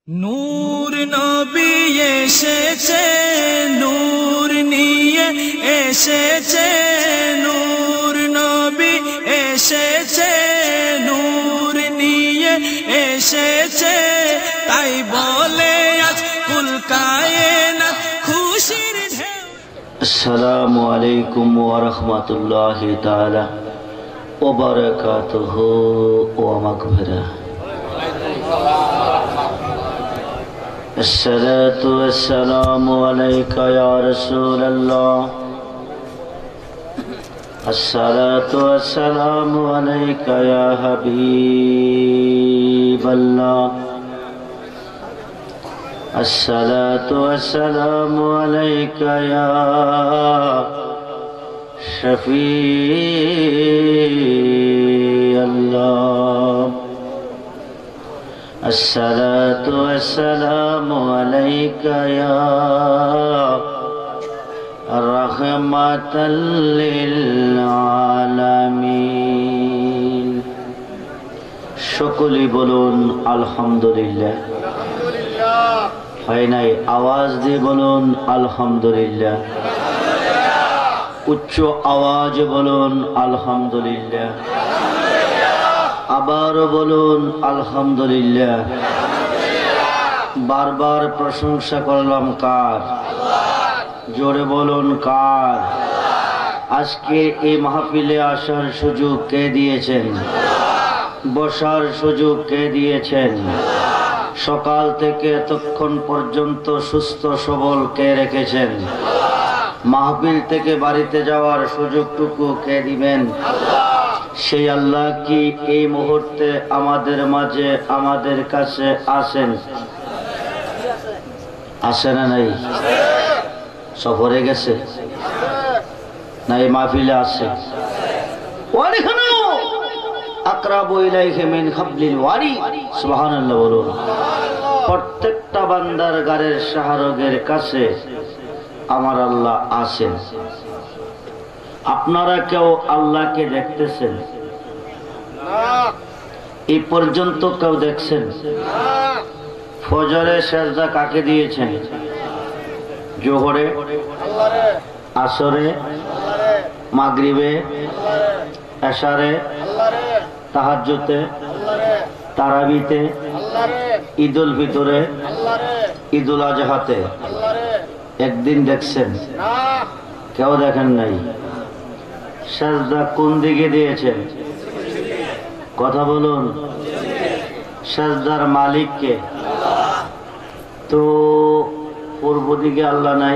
নূর নবী এসেছে, নূর নিয়ে এসেছে, নূর নবী এসেছে, নূর নিয়ে এসেছে, তাই বলে আজ কুল কায়নাত খুশির ঢেউ। আসসালামু আলাইকুম ওয়া রাহমাতুল্লাহি তাআলা ওয়া বারাকাতুহু ওয়া মাগফিরাহ। الصلاة والسلام عليك يا رسول الله، الصلاة والسلام عليك يا حبيب الله، الصلاة والسلام عليك يا شفيع الله، الصلاة والسلام عليك يا رحمة للعالمين। সকলেই বলুন আলহামদুলিল্লাহ। হয় নাই? আওয়াজ দিয়ে বলুন আলহামদুলিল্লাহ। উচ্চ আওয়াজে বলুন আলহামদুলিল্লাহ। আবারও বলুন আলহামদুলিল্লাহ। বারবার প্রশংসা করলাম কার? জোরে বলুন কার? আজকে এই মাহফিলে আসার সুযোগ কে দিয়েছেন? বসার সুযোগ কে দিয়েছেন? সকাল থেকে এতক্ষণ পর্যন্ত সুস্থ সবল কে রেখেছেন? মাহফিল থেকে বাড়িতে যাওয়ার সুযোগটুকু কে দিবেন? সেই আল্লাহ কি এই মুহূর্তে আমাদের মাঝে, আমাদের কাছে আছেন? আছে না নাই? সফরে গেছে না এই মাহফিলে আছে? আকরাবু ইলাইহি মিন হাবলিল ওয়ারিদ। সুবহানাল্লাহ বলুন। প্রত্যেকটা বান্দার গারের শাহরগের কাছে আমার আল্লাহ আছেন। আপনারা কেউ আল্লাহকে দেখতেছেন? এই পর্যন্ত কেউ দেখছেন? ফজরে সেজদা কাকে দিয়েছেন? জোহরে, আসরে, মাগরিবে, এশারে, তাহাজ্জুদে, তারাবিতে, ঈদুল ফিতরে, ঈদুল আজহাতে একদিন দেখছেন? কেউ দেখেন নাই। সেজদা কোন দিকে দিয়েছেন? কথা বলুন। সেজদার মালিক কে? তো পূর্ব দিকে আল্লাহ নাই?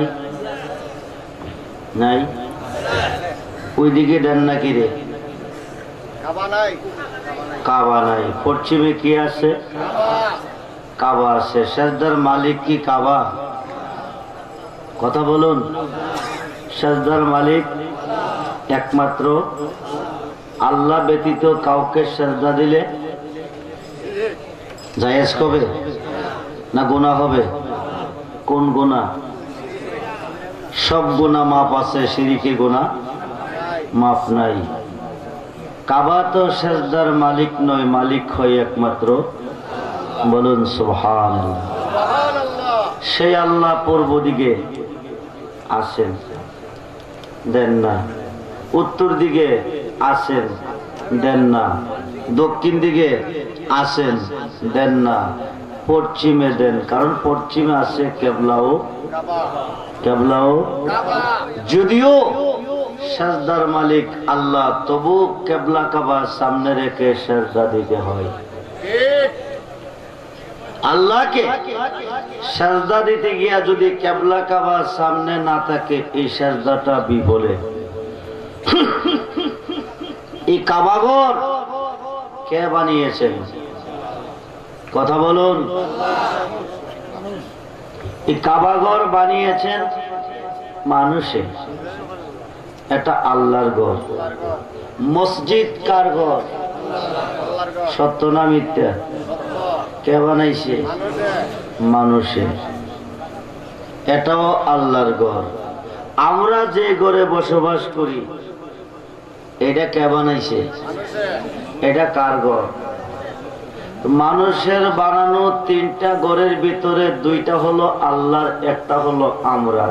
নাই? ওই দিকে দেন নাকি রে? কাবা নাই। পশ্চিমে কি আছে? কাবা আছে। সেজদার মালিক কি কাবা? কথা বলুন। সেজদার মালিক একমাত্র আল্লাহ ব্যতীত কাউকে সেজদা দিলে জায়েজ হবে না গুনাহ হবে? কোন গুনাহ? সব গুনাহ মাফ আছে, শিরকি গুনাহ মাফ নাই। কাবা তো সেজদার মালিক নয়, মালিক হয় একমাত্র বলুন সুবহানাল্লাহ। সেই আল্লাহ পূর্ব দিকে আছেন, দেন না। উত্তর দিকে আছেন, দেন না। দক্ষিণ দিকে আছেন, দেন না। পশ্চিমে দেন, কারণ পশ্চিমে আছে কেবলাও, কেবলাও। যদিও সেজদার মালিক আল্লাহ, তবু কেবলা কাবা সামনে রেখে সেজদা দিতে হয়। আল্লাহকে সেজদা দিতে গিয়া যদি কেবলা কাবা সামনে না থাকে, এই সেজদাটা বিফলে। এই কাবাঘর কে বানিয়েছেন? কথা বলুন। এই কাবাঘর বানিয়েছেন মানুষে। এটা আল্লাহর ঘর। মসজিদ কার ঘর? সত্য না মিথ্যা? কে বানাইছে? মানুষে। এটাও আল্লাহর ঘর। আমরা যে ঘরে বসবাস করি এটা কে বানাইছে? এটা কার ঘর? মানুষের বানানো তিনটা ঘরের ভিতরে দুইটা হলো আল্লাহর, একটা হলো আমরা।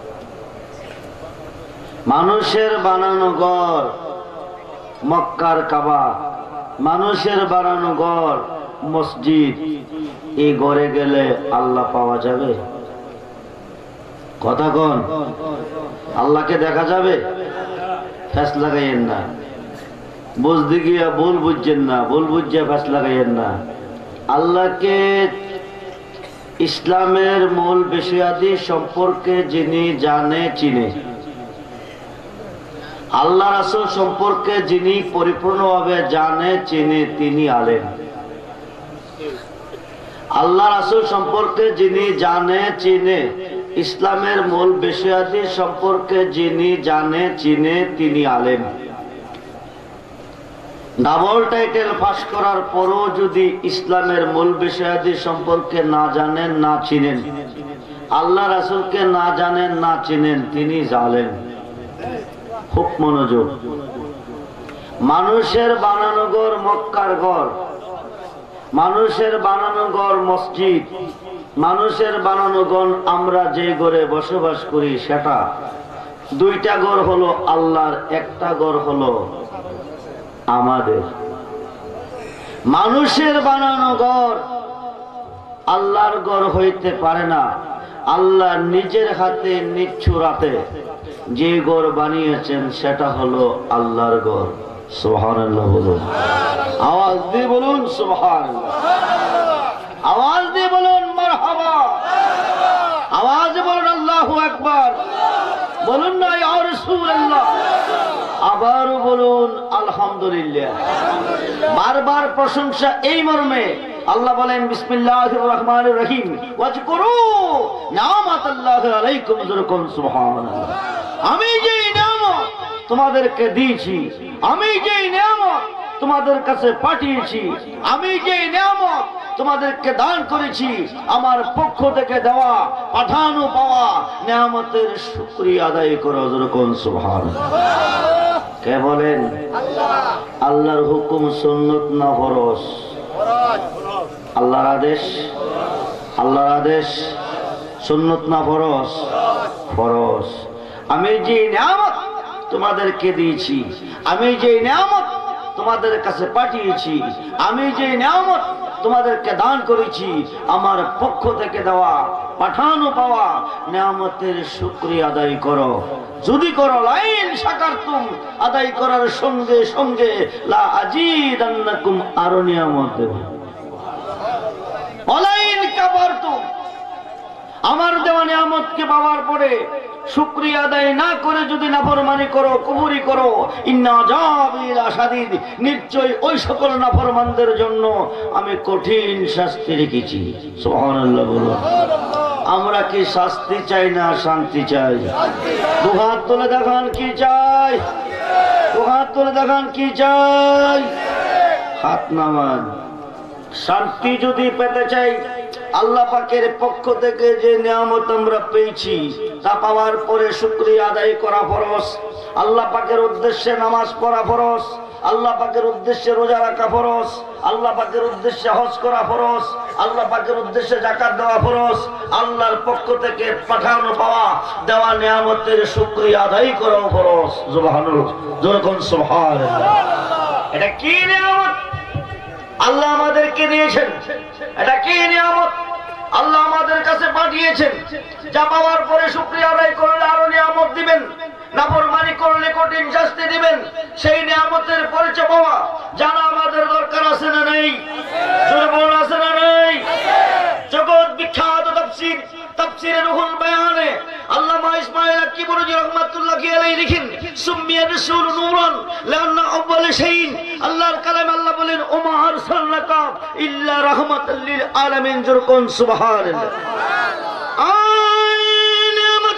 মানুষের বানানো ঘর মক্কার কাবা, মানুষের বানানো ঘর মসজিদ। এই ঘরে গেলে আল্লাহ পাওয়া যাবে? কথা কোন? আল্লাহকে দেখা যাবে? ফ্যাস লাগাইয়েন না, বুঝতে গিয়া ভুল বুঝছেন না, ভুল বুঝিয়া ফ্যাস লাগাইয়েন না। আল্লাহকে ইসলামের মূল বিষয়াদি সম্পর্কে যিনি জানে চিনে, আল্লাহ রাসূল সম্পর্কে যিনি পরিপূর্ণভাবে জানে চিনে, তিনি আলেম। আল্লাহ রাসূল সম্পর্কে যিনি জানে চিনে, ইসলামের মূল বিষয়াদি সম্পর্কে যিনি জানে চিনে, তিনি আলেম। ডাবল টাইটেল পাস করার পরও যদি ইসলামের মূল বিষয়াদি সম্পর্কে না জানেন, না চিনেন, আল্লাহ রাসূলকে না জানেন, না চিনেন, তিনি জালেম। খুব মনোযোগ। মানুষের বানানো ঘর মক্কার ঘর, মানুষের বানানো ঘর মসজিদ, মানুষের বানানো ঘর আমরা যে ঘরে বসবাস করি সেটা। দুইটা ঘর হলো আল্লাহর, একটা ঘর হলো আমাদের। মানুষের বানানো ঘর আল্লাহর ঘর হইতে পারে না। আল্লাহ নিজের হাতে নিচ্ছুরাতে যে ঘর বানিয়েছেন সেটা হলো আল্লাহর ঘর। সুবহানাল্লাহ বলুন, আওয়াজ দিয়ে বলুন সুবহানাল্লাহ, আওয়াজ দিয়ে বলুন মারহাবা, আওয়াজ বলুন আল্লাহু আকবার, বলুন না ইয়া রাসূলুল্লাহ, আবার বলুন আলহামদুলিল্লাহ। বারবার প্রশংসা এই মর্মে আল্লাহ বলেন বিসমিল্লাহির রহমানির রহিম, ওয়াজকুরু নি'মাতাল্লাহি আলাইকুম, যুরকুন সুবহানাল্লাহ। আমি যে নিয়ামত তোমাদেরকে দিয়েছি, আমি যে নিয়ামত তোমাদের কাছে পাঠিয়েছি, আমি যে নিয়ামত তোমাদেরকে দান করেছি, আমার পক্ষ থেকে দেওয়া পাঠানো পাওয়া নিয়ামতের শুকরিয়া আদায় করো, যুরকুন সুবহানাল্লাহ। কে বলেন? আল্লাহর হুকুম সুন্নত না ফরজ? আল্লাহর আদেশ, আল্লাহর আদেশ সুন্নত না ফরজ? ফরজ। আমি যে নিয়ামত তোমাদেরকে দিয়েছি, আমি যে নিয়ামত তোমাদের কাছে পাঠিয়েছি, আমি যে নিয়ামত তোমাদেরকে দান করেছি, আমার পক্ষ থেকে দেওয়া পাঠানো পাওয়া নিয়ামতের শুকরিয়া আদায় করো। যদি করো লাইন শাকারতুম, আদায় করার সঙ্গে সঙ্গে লা আজিদান্নাকুম, আরো নিয়ামত দেব। অলাইন কাবারতুম, আমার দেওয়া নিয়ামতকে পাওয়ার পরে শুকরিয়া আদায় না করে যদি নাফরমানি করো, কুফরি করো, ইন্না আযাবি লাশাদীদ, নিশ্চয় ওই সকল নাফরমানদের জন্য আমি কঠিন শাস্তি রেখেছি। সুবহানাল্লাহ বলুন। আমরা কি শাস্তি চাই না শান্তি চাই? দুহাত তুলে দেখান কি চাই, দুহাত তুলে দেখান কি চাই, হাত নামান। শান্তি যদি পেতে চাই, আল্লাহ পাকের পক্ষ থেকে যে নিয়ামত আমরা পেয়েছি তা পাওয়ার পরে শুকরিয়া আদায় করা ফরজ। আল্লাহ পাকের উদ্দেশ্যে নামাজ পড়া ফরজ, আল্লাহ পাকের উদ্দেশ্যে রোজা রাখা ফরজ, আল্লাহ পাকের উদ্দেশ্যে হজ করা ফরজ, আল্লাহ পাকের উদ্দেশ্যে যাকাত দেওয়া ফরজ। আল্লাহর পক্ষ থেকে পাঠানো পাওয়া দেওয়া নিয়ামতের শুকরিয়া আদায় করা ফরজ। সুবহানাল্লাহ, যখন সুবহানাল্লাহ। এটা কি নিয়ামত আল্লাহ আমাদেরকে দিয়েছেন? এটা কি নিয়ামত আল্লাহ আমাদের কাছে পাঠিয়েছেন? যা পাওয়ার পরে শুকরিয়া আদায় করলে আরো নিয়ামত দিবেন, নাফরমানি করলে কঠিন শাস্তি দিবেন। সেই নিয়ামতের পরিচয় পাওয়া জানা আমাদের দরকার আছে না নেই? জোরে বলুন, আছে না নেই? জগৎ বিখ্যাত তাফসীর, তাফসীরে রুহুল বায়ানে আল্লামা ইসমাঈল আক্কিবুরী রাহমাতুল্লাহি আলাইহি লিখেন, সুম্মিয়া রাসূল নূরান লান্না আউয়াল শাইইন। আল্লাহর কালামে আল্লাহ বলেন, ওমা আরসালনাকা ইল্লা রাহমাতাল লিল আলামিন। যুরকুন সুবহানাল্লাহ। আই নিয়ামত,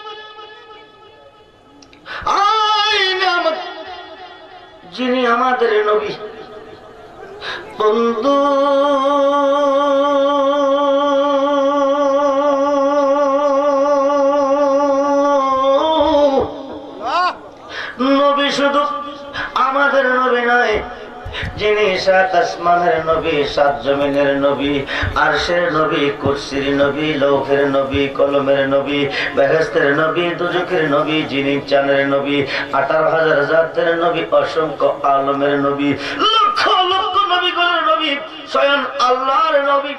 আই নিয়ামত, যিনি আমাদের নবী বন্ধু, নবী শুধু আমাদের নবী নয়, যিনি সাত আসমানের নবী, সাত জমিনের নবী, আরশের নবী, কুরসির নবী, লৌহের নবী, কলমের নবী, বেহেশতের নবী, দুজকের নবী, যিনি চাঁদের নবী, 18,000 জাতের নবী, অসংখ্য আলমের নবী, লক্ষ লক্ষ নবীগণের নবী, স্বয়ং আল্লাহর নবী।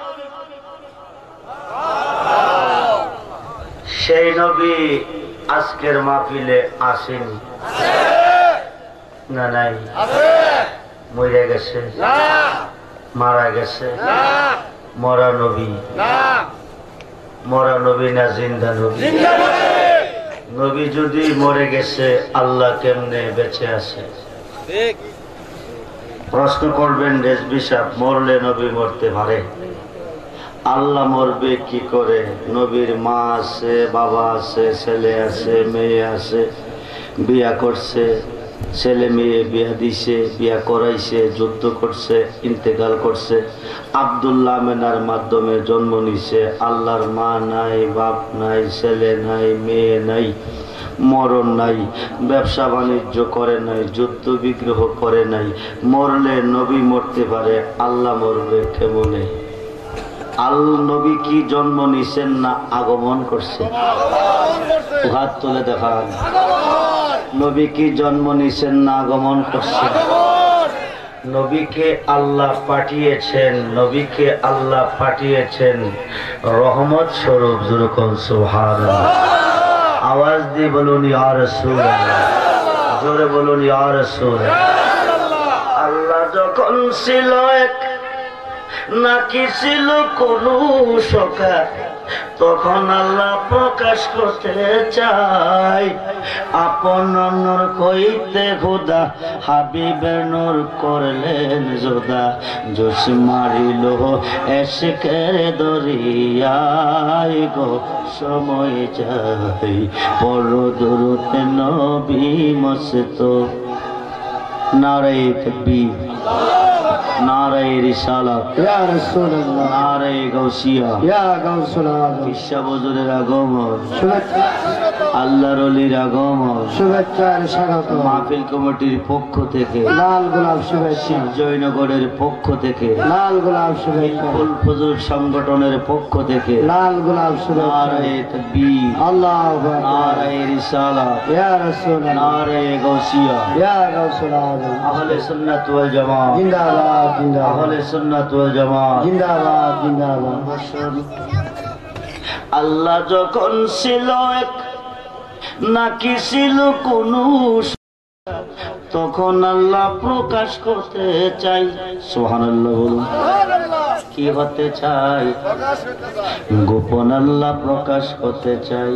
সেই নবী আজকের মাহফিলে আসেনি না? নাই? মরে গেছে? মারা গেছে? মরা নবী? মরা নবী না জিন্দা নবী? নবী যদি মরে গেছে, আল্লাহ কেমনে বেঁচে আছে? প্রশ্ন করবেন রেজবি সাহেব, মরলে নবী মরতে পারে? আল্লাহ মরবে কি করে? নবীর মা আছে, বাবা আছে, ছেলে আছে, মেয়ে আছে, বিয়া করছে, ছেলে মেয়ে বিয়া দিছে, বিয়া করাইছে, যুদ্ধ করছে, ইন্তেকাল করছে, আব্দুল্লাহ আমেনার মাধ্যমে জন্ম নিছে। আল্লাহর মা নাই, বাপ নাই, ছেলে নাই, মেয়ে নাই, মরণ নাই, ব্যবসা বাণিজ্য করে নাই, যুদ্ধ বিগ্রহ করে নাই। মরলে নবী মরতে পারে, আল্লাহ মরবে কেমনে? নবী কি জন্ম নিছেন না আগমন করছে? হাত তুলে দেখা। নবী কি জন্ম নিছেন না আগমন করছে? নবীকে আল্লাহ পাঠিয়েছেন, নবীকে আল্লাহ পাঠিয়েছেন রহমত স্বরূপ। যেরকম সুবহানাল্লাহ। আওয়াজ দিয়ে বলুন ইয়া রাসূলুল্লাহ, জোরে বলুন ইয়া রাসূলুল্লাহ। আল্লাহ যখন ছিল এক, নাকি ছিল কোন সখা, তখন আল্লাহ প্রকাশ করতে চাই আপন নূর কইতে খোদা, হাবিবের নূর করলেন জোদা। জোশ মারিল এশকের দরিয়ায় গো, সময় যাই পড় দুরূদ নবী মস্ত। নারে তাকবীর, নারে রিসালাত, ইয়া রাসূলুল্লাহ, নারে গাউসিয়া, ইয়া গাউসুল আযম। ঈশা বজরের আগমন, শুভেচ্ছা। আল্লাহর ওলির আগমন, শুভেচ্ছার স্বাগত। মাহফিল কমিটির পক্ষ থেকে লাল গোলাপ শুভেচ্ছা, জয়নগরের পক্ষ থেকে লাল গোলাপ শুভেচ্ছা, ফুল ফজল সংগঠনের পক্ষ থেকে লাল গোলাপ শুভেচ্ছা। নারে তাকবীর, আল্লাহু আকবার, নারে রিসালাত, ইয়া রাসূলুল্লাহ, নারে গাউসিয়া, ইয়া গাউসুল আযম। আহলে সুন্নাত ওয়াল জামাত জিন্দাবাদ, আহলে সুন্নাত ওয়াল জামাত জিন্দাবাদ, জিন্দাবাদ। আল্লাহ যখন ছিল এক, নাকি ছিল কোন, তখন আল্লাহ প্রকাশ করতে চাই। সুবহানাল্লাহ বলুন। কি হতে চাই? গোপন আল্লাহ প্রকাশ করতে চাই।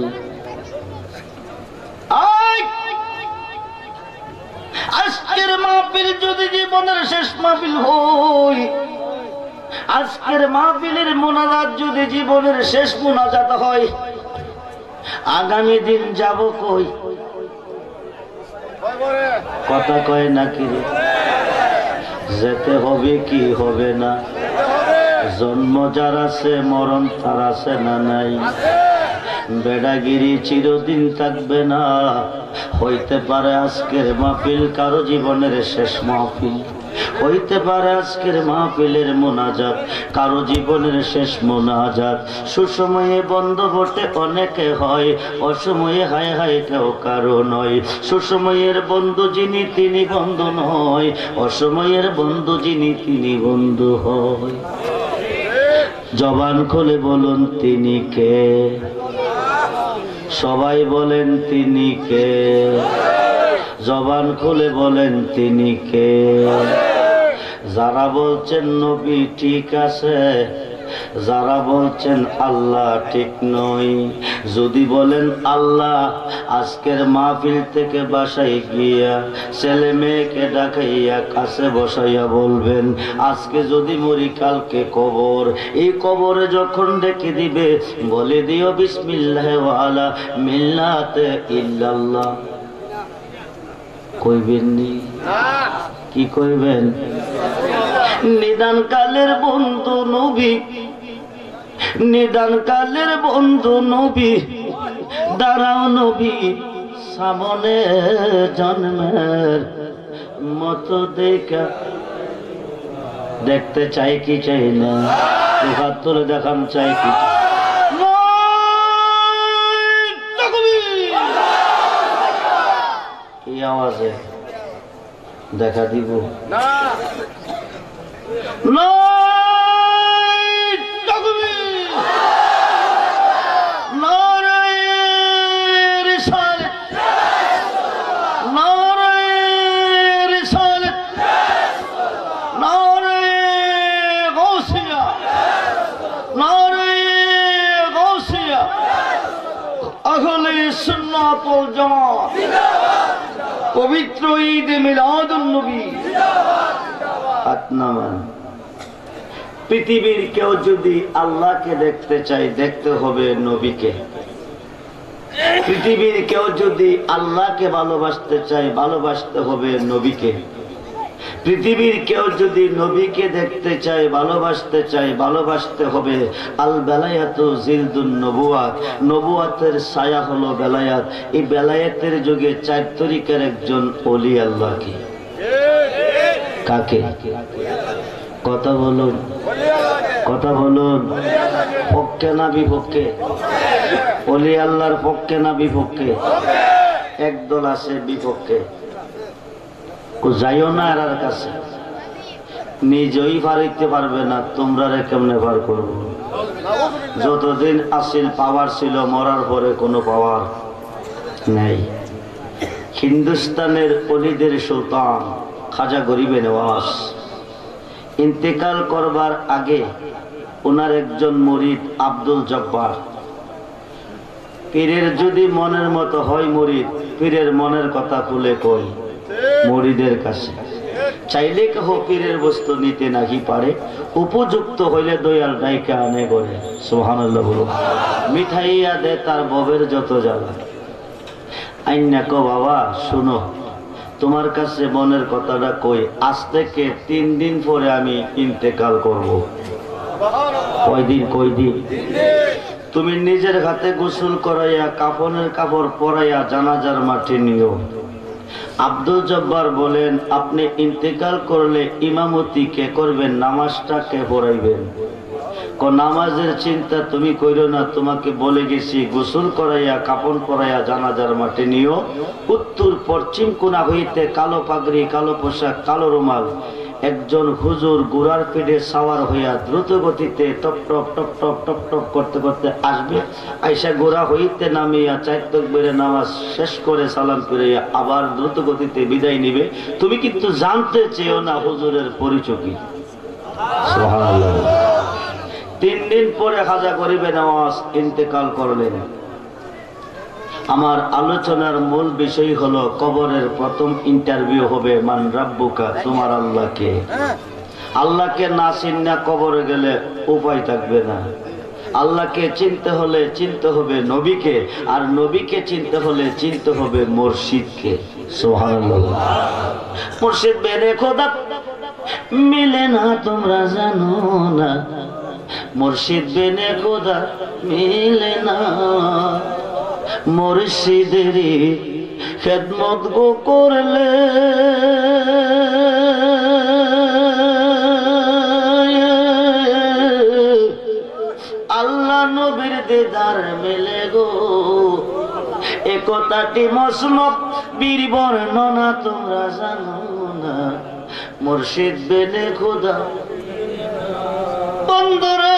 আজকের মাহফিল যদি জীবনের শেষ মাহফিল হয়, আজকের মাহফিলের মোনাজাত যদি জীবনের শেষ মোনাজাত হয়, আগামী দিন যাব কই? কথা কয় নাকি রে? যেতে হবে কি হবে না? জন্ম যার আছে, মরণ তার আছে না নাই? বেড়াগিরি চিরদিন থাকবে না। হইতে পারে আজকের মাহফিল কারো জীবনের শেষ মাহফিল, হইতে পারে আজকের মাহফিলের মোনাজাত কারো জীবনের শেষ মোনাজাত। সুসময়ে বন্ধ বটে অনেকে হয়, অসময়ে হায় হায় কেউ কারো নয়। সুসময়ের বন্ধু যিনি তিনি বন্ধু নয়, অসময়ের বন্ধু যিনি তিনি বন্ধু হয়। জবান খুলে বলুন তিনি কে? সবাই বলেন তিনি কে? জবান খুলে বলেন তিনি কে? যারা বলছেন নবী ঠিক আছে, যারা বলছেন আল্লাহ ঠিক নয়, যদি বলেন আল্লাহ, আজকের মাহফিল থেকে বাসায় গিয়া ছেলে মেয়েকে ডাকাইয়া কাছে বসাইয়া বলবেন, আজকে যদি মরি কালকে কবর, এই কবরে যখন ডেকে দিবে বলে দিও বিসমিল্লাহ ওয়ালা মিল্লাতে ইল্লাল্লাহ। কইবেন নি? কি কইবেন? নিদান কালের বন্ধু নবী, নিদান কালের বন্ধু নবী, দাঁড়াও নবী সামনে জন্মের মতো দেখা দেখতে চাই কি চাই না? হাত তুলে দেখান চাই কি? এই আওয়াজে দেখা দিব না? পবিত্র ঈদে মিলাদুন নবী। পৃথিবীর কেউ যদি আল্লাহকে দেখতে চায় দেখতে হবে নবীকে। পৃথিবীর কেউ যদি আল্লাহকে ভালোবাসতে চায় ভালোবাসতে হবে নবীকে। পৃথিবীর কেউ যদি নবীকে দেখতে চায় ভালোবাসতে চায় ভালোবাসতে হবে আল বেলায়াতু জিলদুন নবুয়াত। নবুয়াতের ছায়া হলো বেলায়াত। এই বেলায়াতের যুগে 4 তরিকার একজন ওলি আল্লাহকে। কাকে? কথা বলুন, কথা বলুন। পক্ষে না বিপক্ষে? ওলি আল্লাহর পক্ষে না বিপক্ষে? একদল আছে বিপক্ষে। যাইও না এর কাছে, নিজেই পারিতে পারবে না, তোমরা কেমনে পার করবো? যতদিন আসিল পাওয়ার ছিল, মরার পরে কোনো পাওয়ার নেই। হিন্দুস্তানের অলিদের সুলতান খাজা গরিবে নওয়াজ ইন্তেকাল করবার আগে ওনার একজন মুরিদ আব্দুল জব্বার, পীরের যদি মনের মতো হয় মুরিদ, পীরের মনের কথা খুলে কই মুরিদের কাছে। চাইলে কেহ পীরের বস্তু নিতে নাকি পারে, উপযুক্ত হইলে দয়াল ডাইকা আনে করে। সুবহানাল্লাহ বলো। মিঠাইয়া দে তার ববের যত জ্বালা। আইনা কো বাবা শুনো, তোমার কাছে মনের কথাটা কই, আজ থেকে 3 দিন পরে আমি ইন্তেকাল করব। কয়দিন? কয়দিন? তুমি নিজের হাতে গোসল করাইয়া কাফনের কাপড় পরাইয়া জানাজার মাঠে নিও। আব্দুল জব্বার বলেন, আপনি ইন্তেকাল করলে ইমামতি কে করবেন? নামাজটা কে পড়াইবেন? নামাজের চিন্তা তুমি কইরো না, তোমাকে বলে গেছি গোসল করাইয়া কাপন পরাইয়া জানাজার মাঠে নিও। উত্তর পশ্চিম কোণা হইতে কালো পাগড়ি, কালো পোশাক, কালো রুমাল একজন হুজুর গোড়ার পেটে সাওয়ার হইয়া দ্রুত গতিতে টপ টপ টপ টপ টপ টপ করতে করতে আসবে। আইসা গোড়া হইতে নামিয়া 4 তাকবীরে নামাজ শেষ করে সালাম ফিরাইয়া আবার দ্রুত গতিতে বিদায় নিবে। তুমি কিন্তু জানতে চেয়েও না হুজুরের পরিচয় কি। সুবহানাল্লাহ। 3 দিন পরে খাজা গরিবে নওয়াজ ইন্তেকাল করলেন। আমার আলোচনার মূল বিষয় হলো কবরের প্রথম ইন্টারভিউ হবে মান রাব্বুকা, তোমার আল্লাহকে। আল্লাহকে না চিন্না কবরে গেলে উপায় থাকবে না। আল্লাহকে চিনতে হলে চিনতে হবে নবীকে, আর নবীকে চিনতে হলে চিনতে হবে মুর্শিদকে। সুবহানাল্লাহ। মুর্শিদ বেনে খোদা মিলে না তোমরা জানো না, মুর্শিদ বেনে খোদা মিলে না। মুর্শিদেরই খেদমত গো করলে আল্লাহ নবীর দিদার মেলে গো। এ কথাটি মসনদ বীর বর্ণনা তোমরা জানো না। মুর্শিদ বেনে খোদা বন্ধুরা,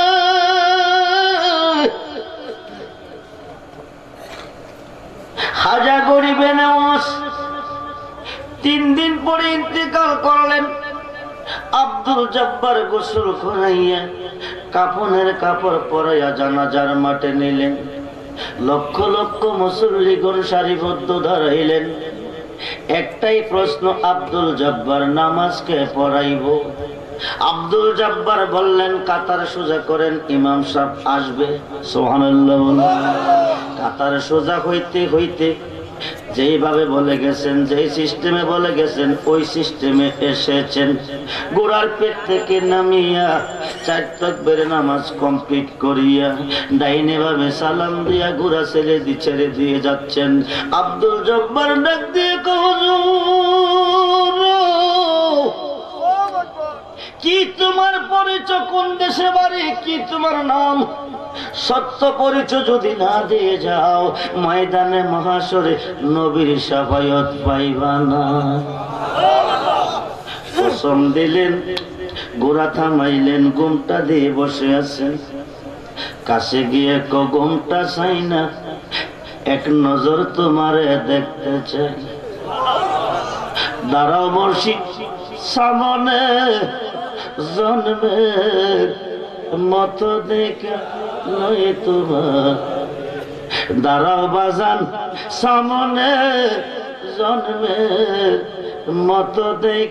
খাজা গরিবে নওয়াজ 3 দিন পরে ইন্তেকাল করলেন। আব্দুল জব্বার গোসল করাইয়া কাফনের কাপড় পরাইয়া জানাজার মাঠে নিলেন। লক্ষ লক্ষ মুসল্লিগণ সারিবদ্ধ দাঁড়াইলেন। একটাই প্রশ্ন, আব্দুল জব্বার নামাজকে পড়াইব? আব্দুল জব্বার বললেন, কাতার সোজা করেন, ইমাম সাহেব আসবে। সুবহানাল্লাহ। কাতার সোজা হইতে হইতে যেইভাবে বলে গেছেন, যেই সিস্টেমে বলে গেছেন, ওই সিস্টেমে এসেছেন। গোড়ার পেট থেকে নামিয়া 4 তাকবীরে নামাজ কমপ্লিট করিয়া ডাইনে ভাবে সালাম দিয়া গোড়া ছেড়ে দিয়ে যাচ্ছেন। আব্দুল জব্বার ডাক দিয়ে হুজুর কি তোমার পরিচয়, কোন দেশে বাড়ি, কি তোমার নাম? সত্য পরিচয় যদি না দিয়ে যাও, ময়দানে মহাশরে নবীর শাফায়াত পাইবা না। কসম দিলেন, গোড়া থামাইলেন, ঘুমটা দিয়ে বসে আছেন। কাছে গিয়ে ঘুমটা চাই না, এক নজর তোমারে দেখতে চাই। দাঁড়াও মুর্শিদ সামনে, জন্মের মতো দেখা নয় তোমার। দাঁড়াও বাজান সামনে, জন্মের মতো দেখ।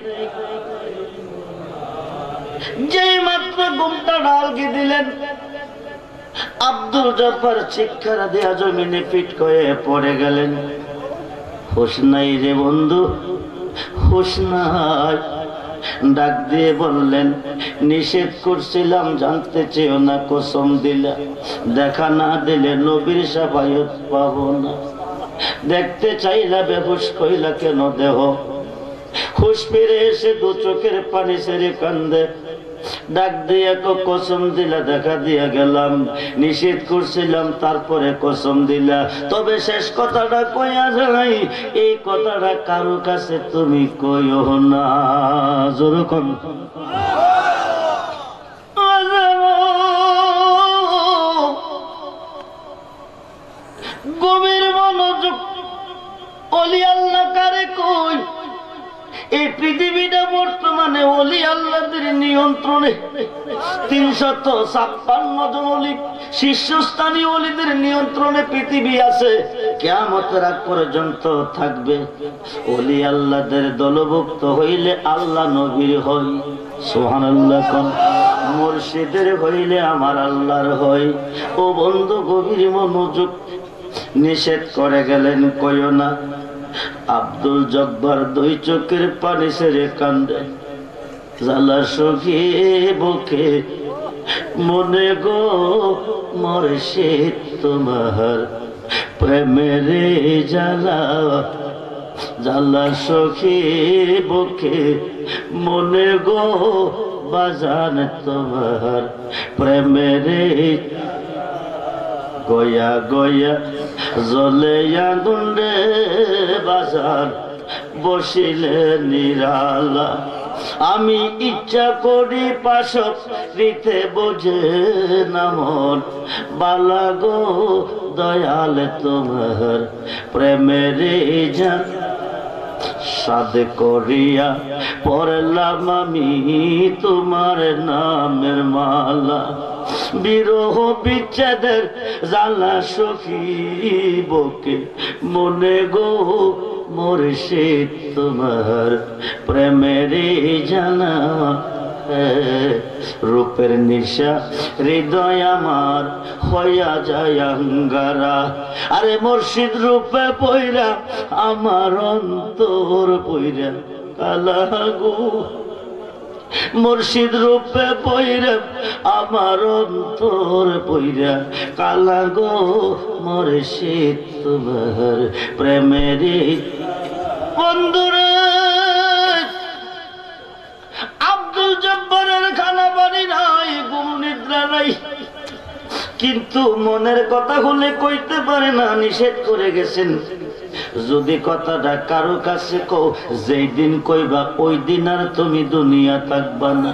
যেই মাত্র ঘুমটা ঢালকে দিলেন, আব্দুল জব্বার শিক্ষার দেয়া জমিনে পিট করে পড়ে গেলেন। হুঁশ নাই রে বন্ধু, হুঁশ নাই। ডাক দিয়ে বললেন, নিষেধ করছিলাম জানতে চেয়েও না, কসম দিলা দেখা না দিলে নবীর শাফায়াত পাবো না। দেখতে চাইলা বেহুশ কইলা কেন দেহ? হুঁশ ফিরে এসে দু চোখের পানি ছেড়ে কান্দে। ডাক দিয়ে কসম দিলা দেখা দিয়া গেলাম, নিষেধ করছিলাম তারপরে কসম দিলা। তবে শেষ কথাটা কইয়া যাই, এই কথাটা কারো কাছে তুমি কইও না। যেরকম গভীর মনোযোগ, ওলি আল্লাহ কারে কই? এই পৃথিবীটা বর্তমানে ওলি আল্লাহদের নিয়ন্ত্রণে। 356 জন ওলি, শীর্ষস্থানীয় ওলিদের নিয়ন্ত্রণে পৃথিবী আছে। কিয়ামতের আগ পর্যন্ত থাকবে। ওলি আল্লাহদের দলভুক্ত হইলে আল্লাহ নবীর হয়, সুবহানাল্লাহ কোন। মুর্শিদের হইলে আমার আল্লাহর হয়। ও বন্ধু গভীর মনোযোগ, নিষেধ করে গেলেন কইও না। আব্দুল জব্বার দুই চোখের পানি ছেড়ে কান্দে। জ্বালা সখিয়ে বুকে মনে গো মুর্শিদ তোমার প্রেমের জ্বালা। জ্বালা সখিয়ে বুকে মনে গো বাজান তোমার প্রেমের। গয়া গয়া জলে আগুন রে বাজার, বসিলে নিরালা। আমি ইচ্ছা করি পাশক দিতে, বোঝে না মন বালা গো দয়াল তোমার প্রেমের জান। সাদ করিয়া পড়লাম আমি তোমার নামের মালা। বিরহ বিচ্ছেদের জ্বালা সখী বুকে মনে গো মুর্শিদ তোমার প্রেমের জানা। রূপের নিশা হৃদয় আমার হইয়া যায় আঙ্গারা। আরে মুর্শিদ রূপে পইরা আমার অন্তর পইরা কালা গো। মুর্শিদ রূপে পইরা আমার অন্তর পইরা কালা গো। মুর্শিদ তোমার প্রেমের বন্ধুরে। আব্দুল জব্বারের খানা বাড়ি নাই, ঘুম নিদ্রা নাই, কিন্তু মনের কথা হলে কইতে পারে না, নিষেধ করে গেছেন। যদি কথাটা কারো কাছে কও, যেই দিন কইবা ওই দিন আর তুমি দুনিয়া থাকবা না।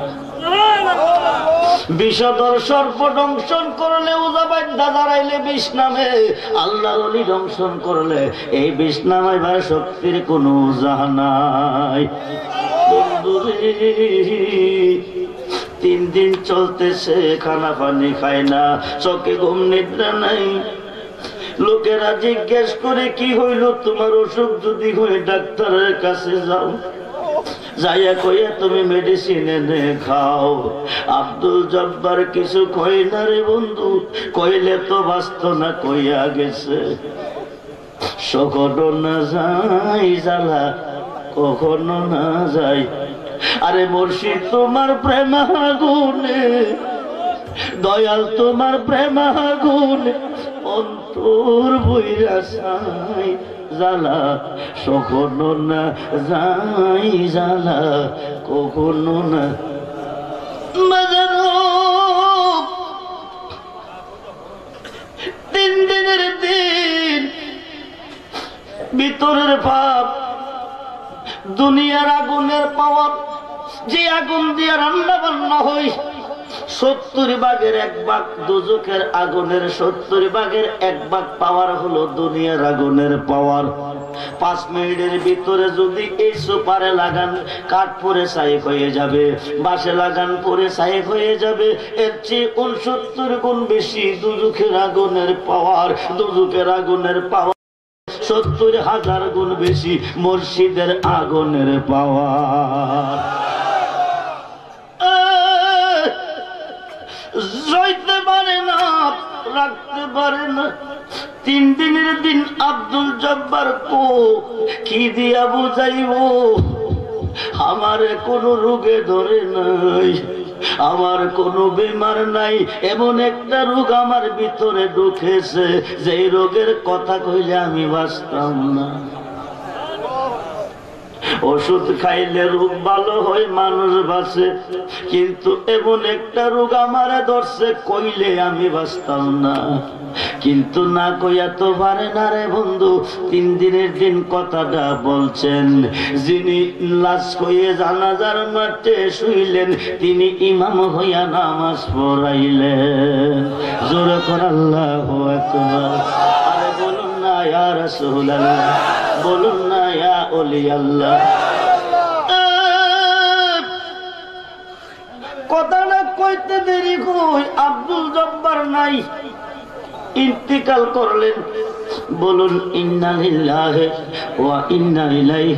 বিষধর সর্প দংশন করলে উজাবাইদা দাঁড়াইলে বিষ নামে। আল্লাহ ওলি দংশন করলে এই বিষ নামাইবার শক্তির কোনো উজাহ নাই। বন্ধুরে 3 দিন চলতেছে, খানা পানি খায় না, চোখে ঘুম নিদ্রা নাই। লোকেরা জিজ্ঞেস করে কি হইল তোমার? অসুখ যদি হয় ডাক্তারের কাছে যাও, যাইয়া কইয়া তুমি মেডিসিন এনে খাও। আব্দুল জব্বার কিছু কই না রে বন্ধু, কইলে তো বাঁচত না, কইয়া গেছে। কখনো না যাই জ্বালা, কখনো না যাই। আরে মুর্শিদ তোমার প্রেম আগুনে, দয়াল তোমার প্রেম আগুনে অন্তর বইরা চাই জ্বালা। কখনো না যাই জ্বালা, কখনো না। তিন দিনের দিন ভিতরের ভাব দুনিয়ার আগুনের পাওয়ার, যে আগুন দিয়ে রান্না বান্না হয় 70 ভাগের 1 ভাগ দোজখের আগুনের, 70 ভাগের 1 ভাগ পাওয়ার হলো দুনিয়ার আগুনের পাওয়ার। 5 মিনিটের ভিতরে যদি এই সুপারে লাগান কাঠ পরে ছাই হয়ে যাবে, বাঁশে লাগান পরে ছাই হয়ে যাবে। এর চেয়ে 69 গুণ বেশি দোজখের আগুনের পাওয়ার। দোজখের আগুনের পাওয়ার 70,000 গুণ বেশি মুর্শিদের আগুনের পাওয়ার। যাইতে পারে না, রাখতে পারে না। 3 দিনের দিন আব্দুল জব্বার কো কি দিয়া বুঝাইব? আমার কোনো রোগে ধরে নাই, আমার কোনো বেমার নাই, এমন একটা রোগ আমার ভিতরে ঢুকেছে যে রোগের কথা কইলে আমি বাঁচতাম না। ওষুধ খাইলে রোগ ভালো হয়, মানুষ বাঁচে, কিন্তু এমন একটা রোগ আমারে ধরছে কইলে আমি বাঁচতাম না। কিন্তু না কইয়া তো পারে না রে বন্ধু। 3 দিনের দিন কথাটা বলছেন। যিনি লাশ হয়ে জানাজার মাঠে শুইলেন, তিনি ইমাম হইয়া নামাজ পড়াইলেন। জোরে করে আল্লাহু আকবার। আরে বলুন না ইয়া রাসূলুল্লাহ, বলুন না ইয়া ওলি আল্লাহ। কথাটা কইতে দেরি কই, আব্দুল জব্বার নাই, ইন্তিকাল করলেন। বলুন ইন্না লিল্লাহি ওয়া ইন্না ইলাইহি।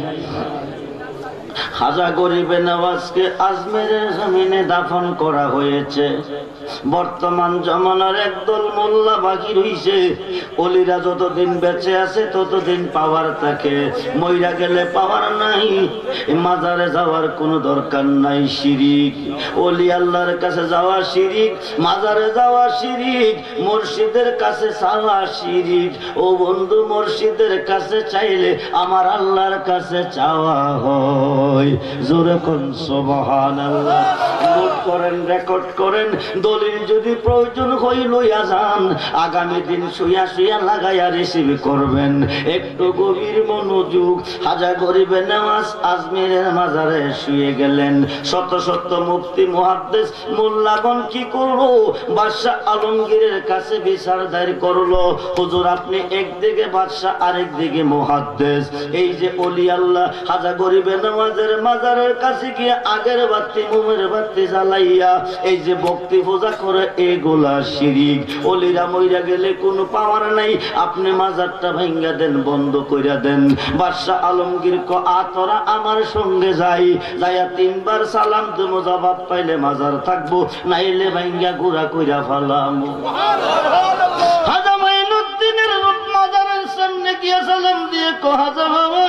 খাজা গরিবে নওয়াজকে আজমেরের জমিনে দাফন করা হয়েছে। বর্তমান জমানার একদল মোল্লা বাকি রইছে। ওলিরা যতদিন বেঁচে আছে ততদিন পাওয়ার থাকে, মইরা গেলে পাওয়ার নাই। মাজারে যাওয়ার কোনো দরকার নাই, শিরিক। ওলি আল্লাহর কাছে যাওয়া শিরিক, মাজারে যাওয়া শিরিক, মুর্শিদের কাছে চাওয়া শিরিক। ও বন্ধু, মুর্শিদের কাছে চাইলে আমার আল্লাহর কাছে চাওয়া হয়। জোরে কোন সুবহানাল্লাহ। নোট করেন, রেকর্ড করেন। দলিল যদি প্রয়োজন হয় লইয়া যান, আগামী দিন শুয়া শুয়া লাগাইয়া রিসিভ করবেন। একটু গভীর মনোযোগ। খাজা গরিবে নওয়াজ আজমিরের মাজারে শুয়ে গেলেন। শত শত মুফতি মুহাদ্দিস মোল্লাগণ কি করলো? বাদশাহ আলমগীরের কাছে বিচার দায়ের করলো, হুজুর আপনি একদিকে বাদশাহ, আরেক দিকে মুহাদ্দিস। এই যে ওলি আল্লাহ খাজা গরিবে নওয়াজের মাজারের কাছে গিয়ে আগের বাতি মুমের বাতি জ্বালাইয়া এই যে ভক্তি পূজা করে, এগুলা শিরিক। ওলিরা মইরা গেলে কোনো পাওয়ার নাই, আপনি মাজারটা ভাঙ্গা দেন, বন্ধ কইরা দেন। বাদশাহ আলমগীর ক আতরা আমার সঙ্গে যাই, যাইয়া 3 বার সালাম দেবো, জবাব পাইলে মাজার থাকবো, নাইলে ভাঙ্গা গুড়া কইরা ফালাম। খাজা মাইনুদ্দিনের মাজারের সামনে গিয়া সালাম দিয়ে ক হাজা বাবা,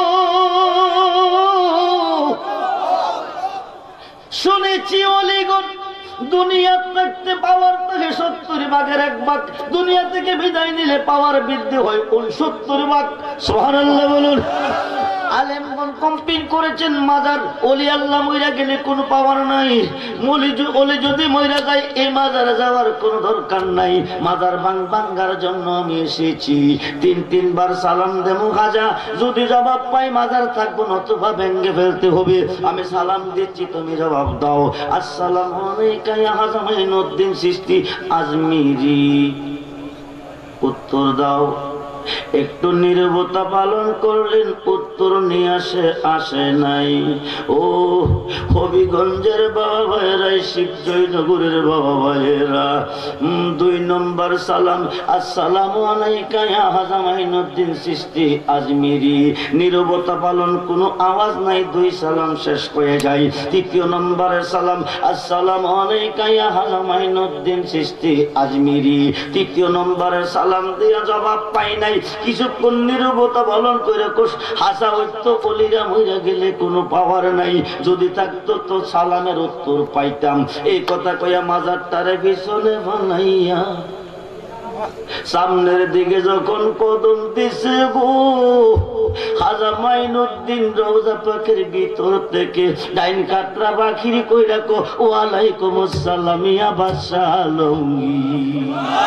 শুনেছি অলিগণ দুনিয়া থাকতে পাওয়ার থেকে 70 ভাগের 1 ভাগ, দুনিয়া থেকে বিদায় নিলে পাওয়ার বৃদ্ধি হয় 69 ভাগ। সুবহানাল্লাহ বলুন। আলেমগণ কম্পিন করেছেন, মাজার ওলি আল্লাহ মইরা গেলে কোনো পাওয়ার নাই। ওলি যদি মইরা যায় এই মাজারে যাওয়ার কোনো দরকার নাই। মাজার ভাঙ্গার জন্য আমি এসেছি। 3 বার সালাম দেবো খাজা, যদি জবাব পাই মাজার থাকবো, নতুবা ভেঙ্গে ফেলতে হবে। আমি সালাম দিচ্ছি, তুমি জবাব দাও। আসসালামু আলাইকা ইয়া খাজা মাইনুদ্দিন চিশতি আজমিরি। উত্তর দাও। একটু নীরবতা পালন করলেন, উত্তর নিয়ে আসে নাই। ও হবিগঞ্জের বাবা ভাইয়েরা, শিবজয়নগরের বাবা ভাইয়েরা, 2 নম্বর সালাম, আসসালামু আলাইকা ইয়া খাজা মাইনুদ্দিন চিশতি আজমিরি। নীরবতা পালন, কোনো আওয়াজ নাই, 2 সালাম শেষ হয়ে যায়। 3 নম্বরের সালাম, আসসালামু আলাইকা ইয়া খাজা মাইনুদ্দিন চিশতি আজমিরি। 3 নম্বরের সালাম দিয়া জবাব পাই নাই। কিছুক্ষণ নীরবতা পালন করে কোষ হাসা হইতো, অলিরা মইরা গেলে কোনো পাওয়ার নাই, যদি থাকতো তো সালামের উত্তর পাইতাম। এই কথা কইয়া মাজারটারে পিছনে বানাইয়া সামনের দিকে যখন কদম দিছে গো, হাজা মাইনুদ্দিন রওজা পাকের ভিতর থেকে ডাইন কাটরা বাখির কইরা কো ওয়ালাইকুম আসসালাম ইয়া বাদশা আলমগীর।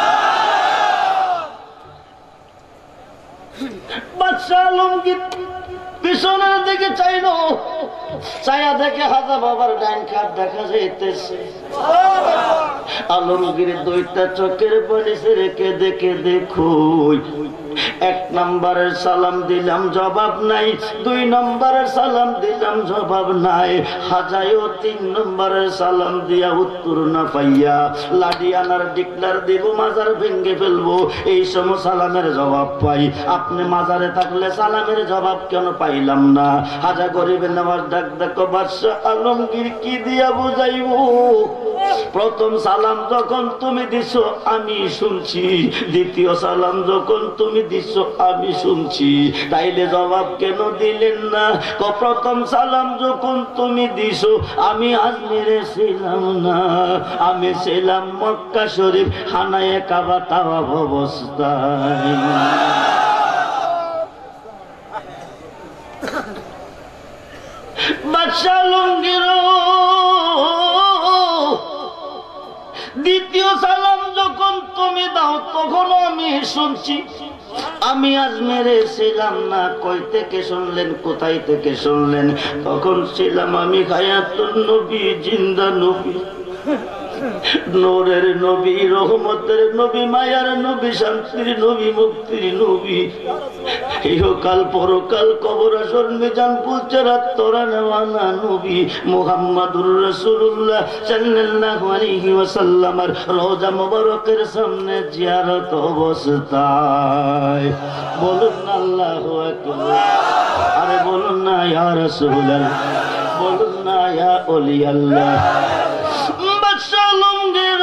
বাদশা আলমগীর পিছনের দিকে চাইলো, ছায়া দেখে হাজা বাবার ডাইন কাট দেখা যাইতেছে। আলমগীর দুইটা চোখের পানি রেখে দেখে দেখো, এক নম্বরের সালাম দিলাম জবাব নাই, দুই নম্বরের সালাম দিলাম জবাব নাই, হাজায়ও তিন নম্বরের সালাম দিয়া উত্তর না পাইয়া লাডি আনার ডিক্লার দিব, মাজার ভেঙ্গে ফেলবো, এই সময় সালামের জবাব পাই। আপনি মাজারে থাকলে সালামের জবাব কেন পাইলাম না? হাজা গরিবে নেওয়ার ডাক দেখো বাদশা আলমগীর কি দিয়া বুঝাইবো? প্রথম সালাম যখন তুমি দিছো আমি শুনছি, দ্বিতীয় সালাম যখন তুমি দিছো আমি শুনছি, তাইলে জবাব কেন দিলেন না? প্রথম সালাম যখন তুমি দিছো আমি আজমিরে ছিলাম না, আমি ছিলাম মক্কা শরীফ হানায়ে কাবা তাওয়াফ অবস্থায়। বাদশা আলমগীর দ্বিতীয় সালাম যখন তুমি দাও তখন আমি শুনছি, আমি আজমেরে ছিলাম না। কই থেকে শুনলেন, কোথায় থেকে শুনলেন? তখন ছিলাম আমি হায়াতুন নবী, জিন্দা নবী, নূরের নবী, রহমতের নবী, মায়ার নবী, শান্তির নবী, মুক্তির নবী, ইহকাল পরকাল কবর আসর মিজান পুলচেরাত তোরা নেওয়ানা নবী মুহাম্মাদুর রাসূলুল্লাহ সাল্লাল্লাহু আলাইহি ওয়াসাল্লামের রওজা মুবারকের সামনে জিয়ারত অবস্থায়। বলুন না আল্লাহু আকবার, আরে বলুন না ইয়া রাসূলুল্লাহ, বলুন না ইয়া ওলি আল্লাহ। বাদশা আলমগীর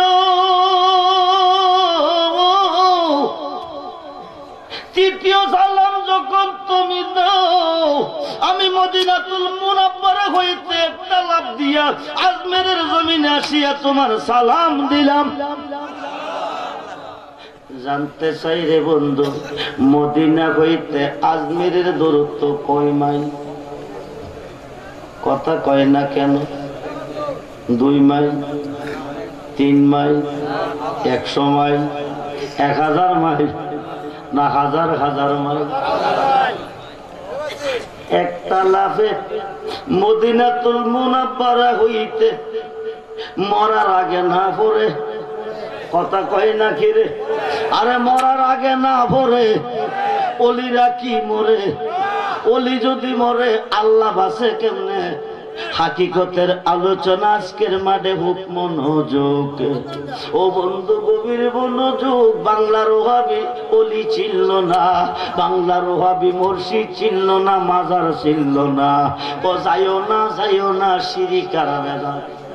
তৃতীয় সালাম যখন তুমি দাও আমি মদিনাতুল মুনাব্বারা হইতে একটা লাফ দিয়া আজমেরের জমিনে আসিয়া তোমার সালাম দিলাম। জানতে চাই রে বন্ধু, মদিনা হইতে আজমেরের দূরত্ব কয় মাইল? কথা কয় না কেন? 2 মাইল, 3 মাইল, 100 মাইল, 1000 মাইল, না হাজার হাজার মাইল? একটা লাফে মদিনাতুল মুনাব্বারা হইতে মরার আগে না পড়ে, কথা কয় না কি রে? আরে মরার আগে না পড়ে অলিরা কি মরে? অলি যদি মরে আল্লাহ বাঁচে কেমনে? হাকিকতের আলোচনা আজকের মাঠে খুব মনোযোগ। ও বন্ধু গভীর মনোযোগ। বাংলার ওহাবি অলি ছিল না, বাংলার ওহাবি মুর্শিদ ছিল না, মাজার ছিল না। ও যাইও না, যাইও না শিরিকার মেলা।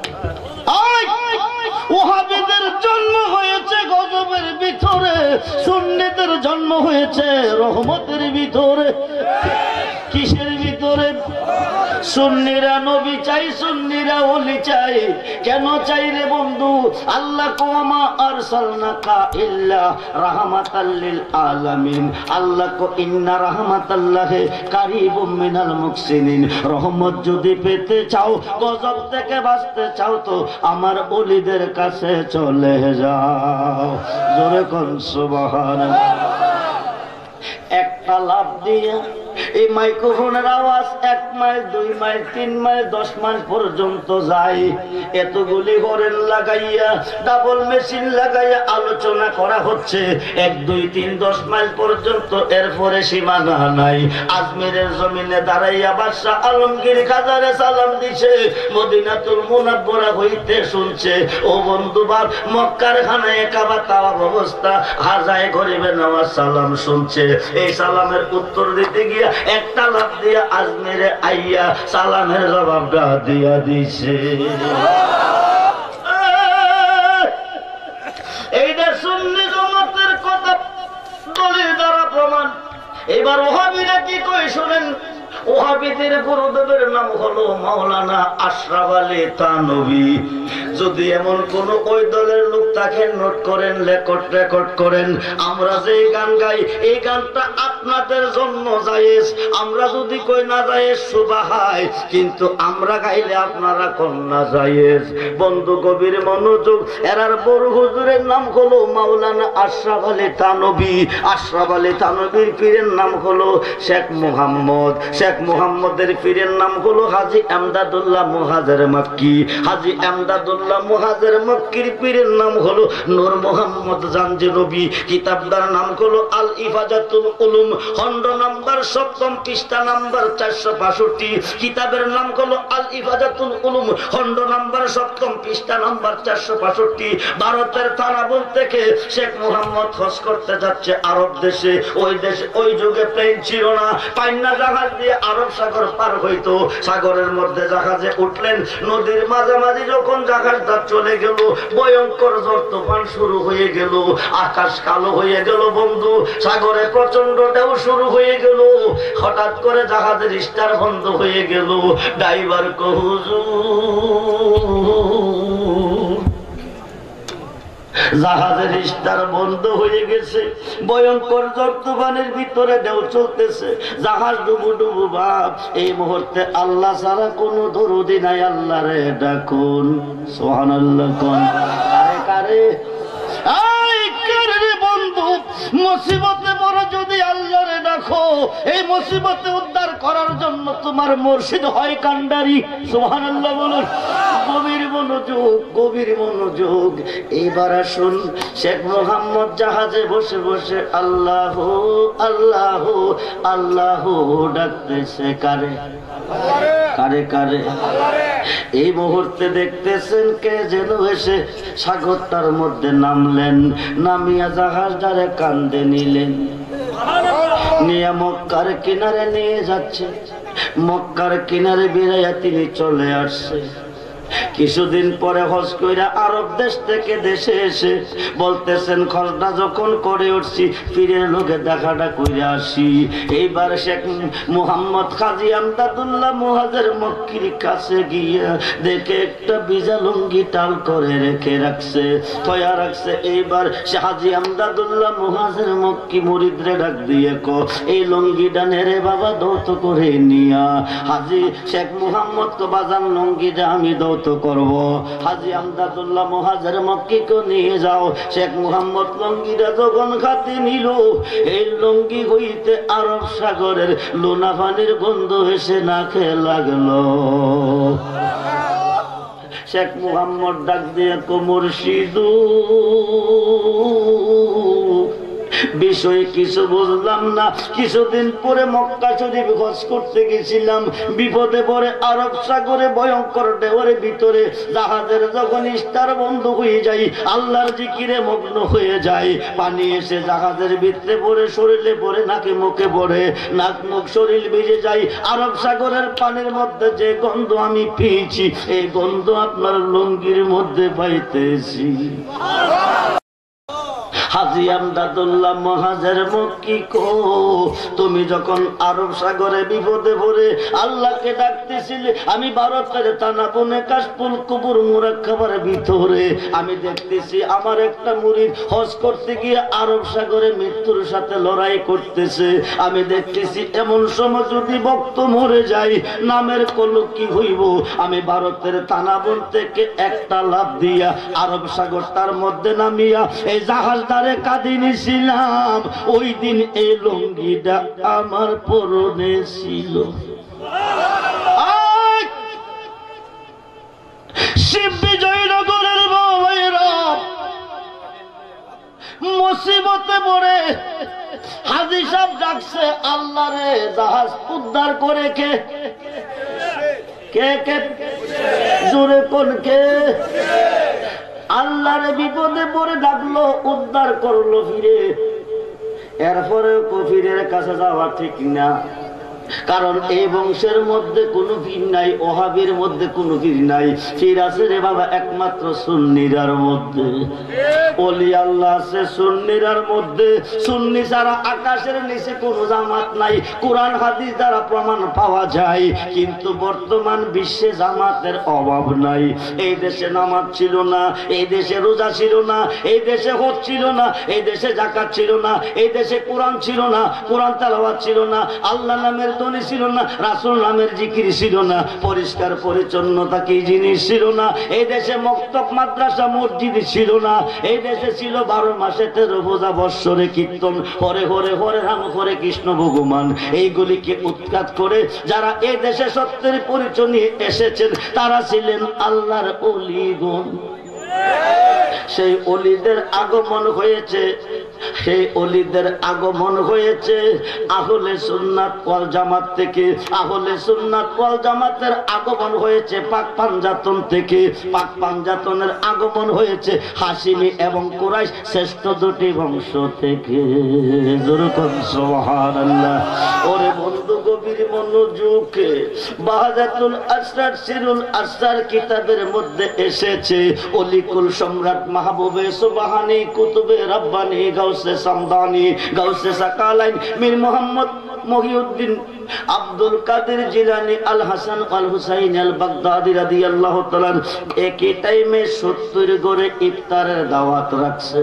ওহাবিদের জন্ম হয়েছে গজবের ভিতরে, সুন্নিদের জন্ম হয়েছে রহমতের ভিতরে। কিসের ভিতরে? সুন্নিরা নবী চাই, সুন্নিরা ওলি চাই। কেন চাই রে বন্ধু? আল্লাহ কো মা আরসালনাকা ইল্লা রাহমাতাল লিল আলামিন। আল্লাহ কো ইন্না রাহমাতাল্লাহি কারীবুম মিনাল মুহসিনিন। রহমত যদি পেতে চাও, গজব থেকে বাঁচতে চাও, তো আমার ওলিদের কাছে চলে যাও। জোরে কোন সুবহানাল্লাহ। একটা লাভ দিয়ে এই মাইক্রোফোনের আওয়াজ 1 মাইল, 2 মাইল, 3 মাইল, 10 মাইল পর্যন্ত যায়। এতগুলি হরেন লাগাইয়া, ডাবল মেশিন লাগাইয়া আলোচনা করা হচ্ছে 1, 2, 3, 10 মাইল পর্যন্ত। এরপরে সীমানা নাই। আজমিরের জমিনে দাঁড়াইয়া বাদশা আলমগীর খাজারে সালাম দিছে, মদিনাতুল মুনাব্বারা হইতে শুনছে। ও বন্ধুবার মক্কার খানায়ে কাবা তাওয়াফ অবস্থা, হাজায়ে গরিবে নেওয়ার সালাম শুনছে। এই সালামের উত্তর দিতে গিয়া একটা লাফ দিয়া আজমিরে আইয়া সালামের জবাবটা দিয়া দিছে। এইটা সুন্নি জামাতের কথা দলিল দ্বারা প্রমাণ। এবার ওহাবিরা কি কই শুনেন। ওহাবিদের গুরুদেবের নাম হলো মাওলানা আশরাফ আলী থানভী। যদি এমন কোন ওই দলের লোক তাকে নোট করেন, রেকর্ড করেন। আমরা যে গান গাই এই গানটা আপনাদের জন্য জায়েজ, আমরা যদি কই না জায়েজ সুবাহায়, কিন্তু আমরা গাইলে আপনারা কোন না জায়েজ। বন্ধু গভীর মনোযোগ, এরার বড় হুজুরের নাম হলো মাওলানা আশরাফ আলী থানভী। আশরাফ আলী থানভীর পীরের নাম হলো শেখ মুহাম্মদ। শেখ মুহাম্মদের পীরের নাম হলো হাজী এমদাদুল্লাহ মুহাজির মক্কি। হাজী এমদাদুল্লাহ মুহাজির মক্কির পীরের নাম হলো নূর মোহাম্মদ জাঞ্জিরবি। কিতাবটার নাম হলো আল ইফাজাতুল উলুম, খণ্ড নাম্বার 7 পৃষ্ঠা নাম্বার 465। কিতাবের নাম হলো আল ইফাজাতুল উলুম, খণ্ড নাম্বার 7 পৃষ্ঠা নাম্বার 465। ভারতের থানাবুল থেকে শেখ মুহাম্মদ হজ করতে যাচ্ছে আরব দেশে। ওই দেশে ওই যুগে প্লেন ছিল না, পাইন্না জাহাজ দিয়ে আরব সাগর পার হইতো। সাগরের মধ্যে জাহাজে উঠলেন, নদীর মাঝামাঝি যখন জাহাজটা চলে গেল, ভয়ঙ্কর ঝড় তুফান শুরু হয়ে গেল, আকাশ কালো হয়ে গেল বন্ধু, সাগরে প্রচন্ড ঢেউ শুরু হয়ে গেল। হঠাৎ করে জাহাজের স্টার বন্ধ হয়ে গেল। ড্রাইভার কো হুজুর, জাহাজের স্টার বন্ধ হয়ে গেছে, ভয়ঙ্কর ঝড় তুফানের ভিতরে ঢেউ চলতেছে, জাহাজ ডুবু ডুবু ভাব। এই মুহূর্তে আল্লাহ ছাড়া কোনো দরুদি নাই, আল্লাহ রে ডাকুন। সুবহানাল্লাহ কোন কারে কারে বন্ধু, মুসিবতে পড়ে যদি আল্লাহরে ডাকো, এই মুসিবতে উদ্ধার করার জন্য তোমার মুর্শিদ হয় কান্ডারি। সুবহানাল্লাহ বলুন। গভীর মনোযোগ, গভীর মনোযোগ। এবার আসুন, শেখ মুহাম্মদ জাহাজে বসে বসে আল্লাহ আল্লাহ আল্লাহ ডাকতেছে। কারে কারে কারে? এই মুহূর্তে দেখতেছেন কে যেন এসে সাগরটার মধ্যে নামলেন, নামিয়া জাহাজটারে কান্দে নিলেন, নিয়ে মক্কার কিনারে নিয়ে যাচ্ছে। মক্কার কিনারে বেড়াইয়া তিনি চলে আসছে। কিছুদিন পরে হজ কইরা আরব দেশ থেকে দেশে এসে বলতেছেন, খরচটা যখন করে উঠছি পীরের লোকে দেখাটা কইরা আসি। এইবার শেখ মুহাম্মদ হাজী এমদাদুল্লাহ মুহাজির মক্কির কাছে গিয়ে দেখে একটা বিজা লুঙ্গি টাল করে রেখে রাখছে, থয়া রাখছে। এইবার সে হাজী এমদাদুল্লাহ মুহাজির মক্কি মুরিদরে ডাক দিয়ে কো, এই লুঙ্গিটা নেরে বাবা দৌত করে নিয়া। হাজী শেখ মুহাম্মদ কো, বাজান লুঙ্গিটা আমি দৌত করব। হাজী এমদাদুল্লাহ মুহাজির মক্কিকে নিয়ে যাও। শেখ মুহাম্মদ লুঙ্গিটা যখন খাতে নিল, এই লুঙ্গি হইতে আরব সাগরের লোনা পানির গন্ধ এসে নাকে লাগলো। শেখ মুহাম্মদ ডাক দিয়ে কো, মুর্শিদু বিষয় কিছু বুঝলাম না। কিছুদিন পরে মক্কা শরীফ হজ করতে গেছিলাম, বিপদে পড়ে আরব সাগরে ভয়ঙ্কর ঢেউয়ের ভিতরে জাহাজের যখন স্টার বন্ধ হয়ে যায়, আল্লাহর জিকিরে মগ্ন হয়ে যায়, পানি এসে জাহাজের ভিতরে পড়ে, শরীরে পড়ে, নাকে মুখে পড়ে, নাক মুখ শরীর ভিজে যায়। আরব সাগরের পানির মধ্যে যে গন্ধ আমি পেয়েছি, এই গন্ধ আপনার লুঙ্গির মধ্যে পাইতেছি। হাজী এমদাদুল্লাহ মুহাজির মক্কি কো, তুমি যখন আরব সাগরে বিপদে পড়ে আল্লাহকে ডাকতেছিলে, আমি ভারতের তানাবুনে কাশফুল কুবুর মুরাক্কাবার ভিতরে আমি দেখতেছি আমার একটা মুরিদ হজ করতে গিয়ে আরব সাগরে মৃত্যুর সাথে লড়াই করতেছে। আমি দেখতেছি এমন সময় যদি ভক্ত মরে যায়, নামের কলঙ্ক কি হইব। আমি ভারতের তানাবুন থেকে একটা লাফ দিয়া আরব সাগরটার মধ্যে নামিয়া এই জাহাজটা কাঁদিনি ছিলাম। ওই দিন এই লুঙ্গিটা আমার পরনে ছিল। শিব বিজয়নগরের বাবাইরা মুসিবতে পড়ে হাজী সাহেব ডাকছে, আল্লাহ রে জাহাজ উদ্ধার করে কে কে কে জোরে কোন কে? আল্লাহরে বিপদে পড়ে ডাকলো, উদ্ধার করলো ফিরে। এরপরে কফিরের কাছে যাওয়া ঠিক না। কারণ এই বংশের মধ্যে কোনো পীর নাই, ওহাবির মধ্যে কোনো পীর নাই। পীর আছে রে বাবা একমাত্র সুন্নিরার মধ্যে। ওলি আল্লাহ আছে সুন্নিরার মধ্যে। সুন্নি ছাড়া আকাশের নিচে কোনো জামাত নাই। কোরআন হাদিস দ্বারা প্রমাণ পাওয়া যায়, কিন্তু বর্তমান বিশ্বে জামাতের অভাব নাই। এই দেশে নামাজ ছিল না, এই দেশে রোজা ছিল না, এই দেশে হজ ছিল না, এই দেশে যাকাত ছিল না, এই দেশে কোরআন ছিল না, কোরআন তেলাওয়াত ছিল না, আল্লাহ নামের ধ্বনি ছিল না, রাসূল নামের জিকির ছিল না, পরিষ্কার পরিচ্ছন্নতা কি জিনিস ছিল না। এই দেশে মক্তব মাদ্রাসা মসজিদ ছিল না। এই দেশে ছিল 12 মাসে 13 পূজা বৎসরে কীর্তন, হরে হরে হরে রাম হরে কৃষ্ণ ভগবান। এইগুলিকে উৎখাত করে যারা এই দেশে সত্যের পরিচয় নিয়ে এসেছেন তারা ছিলেন আল্লাহর ওলিগণ। সেই ওলিদের আগমন হয়েছে, সেই ওলিদের আগমন হয়েছে আহলে সুন্নাত ওয়াল জামাত থেকে। আহলে সুন্নাত ওয়াল জামাতের আগমন হয়েছে পাক পাঞ্জাতন থেকে। পাক পাঞ্জাতনের আগমন হয়েছে হাশিমি এবং কুরাইশ শ্রেষ্ঠ দুটি বংশ থেকে। যেরকম সুবহানাল্লাহ। ওরে বন্ধু গভীর মনোযোগ, বাহাদাতুল আসরার সিরুল আসরার কিতাবের মধ্যে এসেছে অলিকুল সম্রাট মাহবুবে সুবহানী কুতুবে রব্বানী গাউসে সামদানি গাউসে সাকালাইন মীর মোহাম্মদ মহিউদ্দিন আব্দুল কাদের জিলানী আল হাসান আল হুসাইন আল বাগদাদি রাদিয়াল্লাহু তাআলা একই টাইমে 70 গড়ে ইফতারের দাওয়াত রাখছে।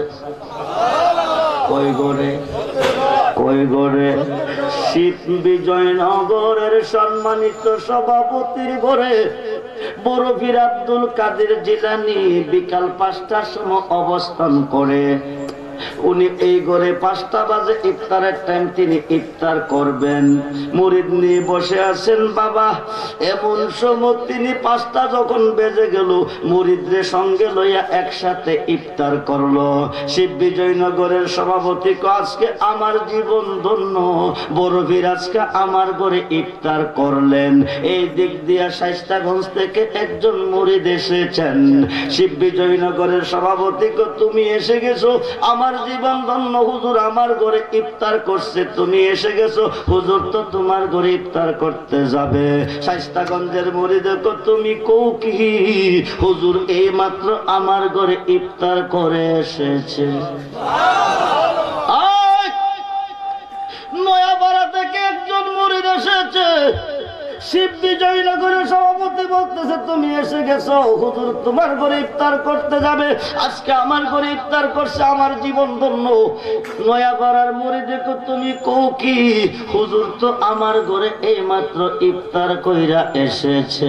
কই গড়ে? কই গড়ে? শীত বিজয়নগরের সম্মানিত সভাপতির ঘরে বড় পীর আব্দুল কাদের জিলানী বিকাল 5টার সময় অবস্থান করে। উনি এই ঘরে 5টা বাজে ইফতারের টাইম, তিনি ইফতার করবেন। মুরিদ নিয়ে বসে আছেন বাবা। এমন সময় তিনি 5টা যখন বেজে গেল মুরিদরে সঙ্গে লইয়া একসাথে ইফতার করলো। শিব বিজয়নগরের সভাপতি আজকে আমার জীবন ধন্য, বড় পীর আজকে আমার ঘরে ইফতার করলেন। এই দিক দিয়া শাইস্তাগঞ্জ থেকে একজন মুরিদ এসেছেন। শিব বিজয়নগরের সভাপতি তুমি এসে গেছো, আমার জীবন ধন্য। হুজুর আমার ঘরে ইফতার করছে, তুমি এসে গেছো। হুজুর তো তোমার ঘরে ইফতার করতে যাবে। শাইস্তাগঞ্জের মুরিদ তুমি কও কি? হুজুর এই মাত্র আমার ঘরে ইফতার করে এসেছে। নয়াপাড়া থেকে একজন মুরিদ এসেছে। শিব বিজয়নগরের সভাপতি বলতেছে তুমি এসে গেছো, হুজুর তোমার ঘরে ইফতার করতে যাবে। আজকে আমার ঘরে ইফতার করছে, আমার জীবন ধন্য। নয়াপাড়ার মুরিদে তুমি কও কি? হুজুর তো আমার ঘরে এই মাত্র ইফতার কইরা এসেছে।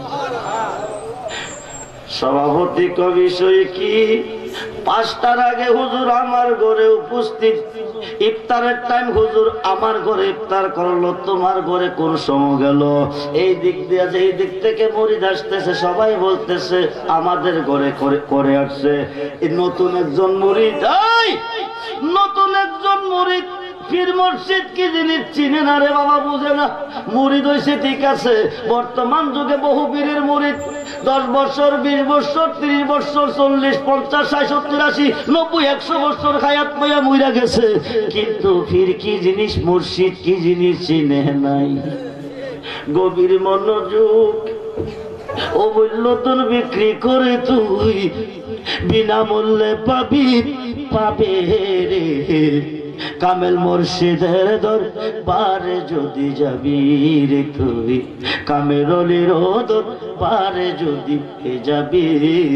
সভাপতি বিষয় কি? 5টার আগে হুজুর আমার ঘরে উপস্থিত, ইফতারের টাইম হুজুর আমার ঘরে ইফতার করলো, তোমার ঘরে কোন সময় গেল? এই দিক দিয়ে যে এই দিক থেকে মুরিদ আসতেছে, সবাই বলতেছে আমাদের ঘরে করে আসছে। নতুন একজন মুরিদ, নতুন একজন মুরিদ পীর মুর্শিদ কি জিনিস চিনে না রে বাবা, বুঝে না। মুরিদ হয়েছে ঠিক আছে, বর্তমান যুগে বহু পীরের মুরিদ 10 বছর 20 বছর 30 বছর 40 50 60 70 80 90 100 বছর হায়াত পাইয়া মইরা গেছে, কিন্তু পীর কি জিনিস মুর্শিদ কি জিনিস চিনে নাই। গভীর মনোযোগ। অমূল্যতন বিক্রি করে তুই বিনামূল্যে পাবে রে। কামেল মুর্শিদের দরবারে যদি যাবি রে তুই, কামেল অলির দরবারে যদি যাবি।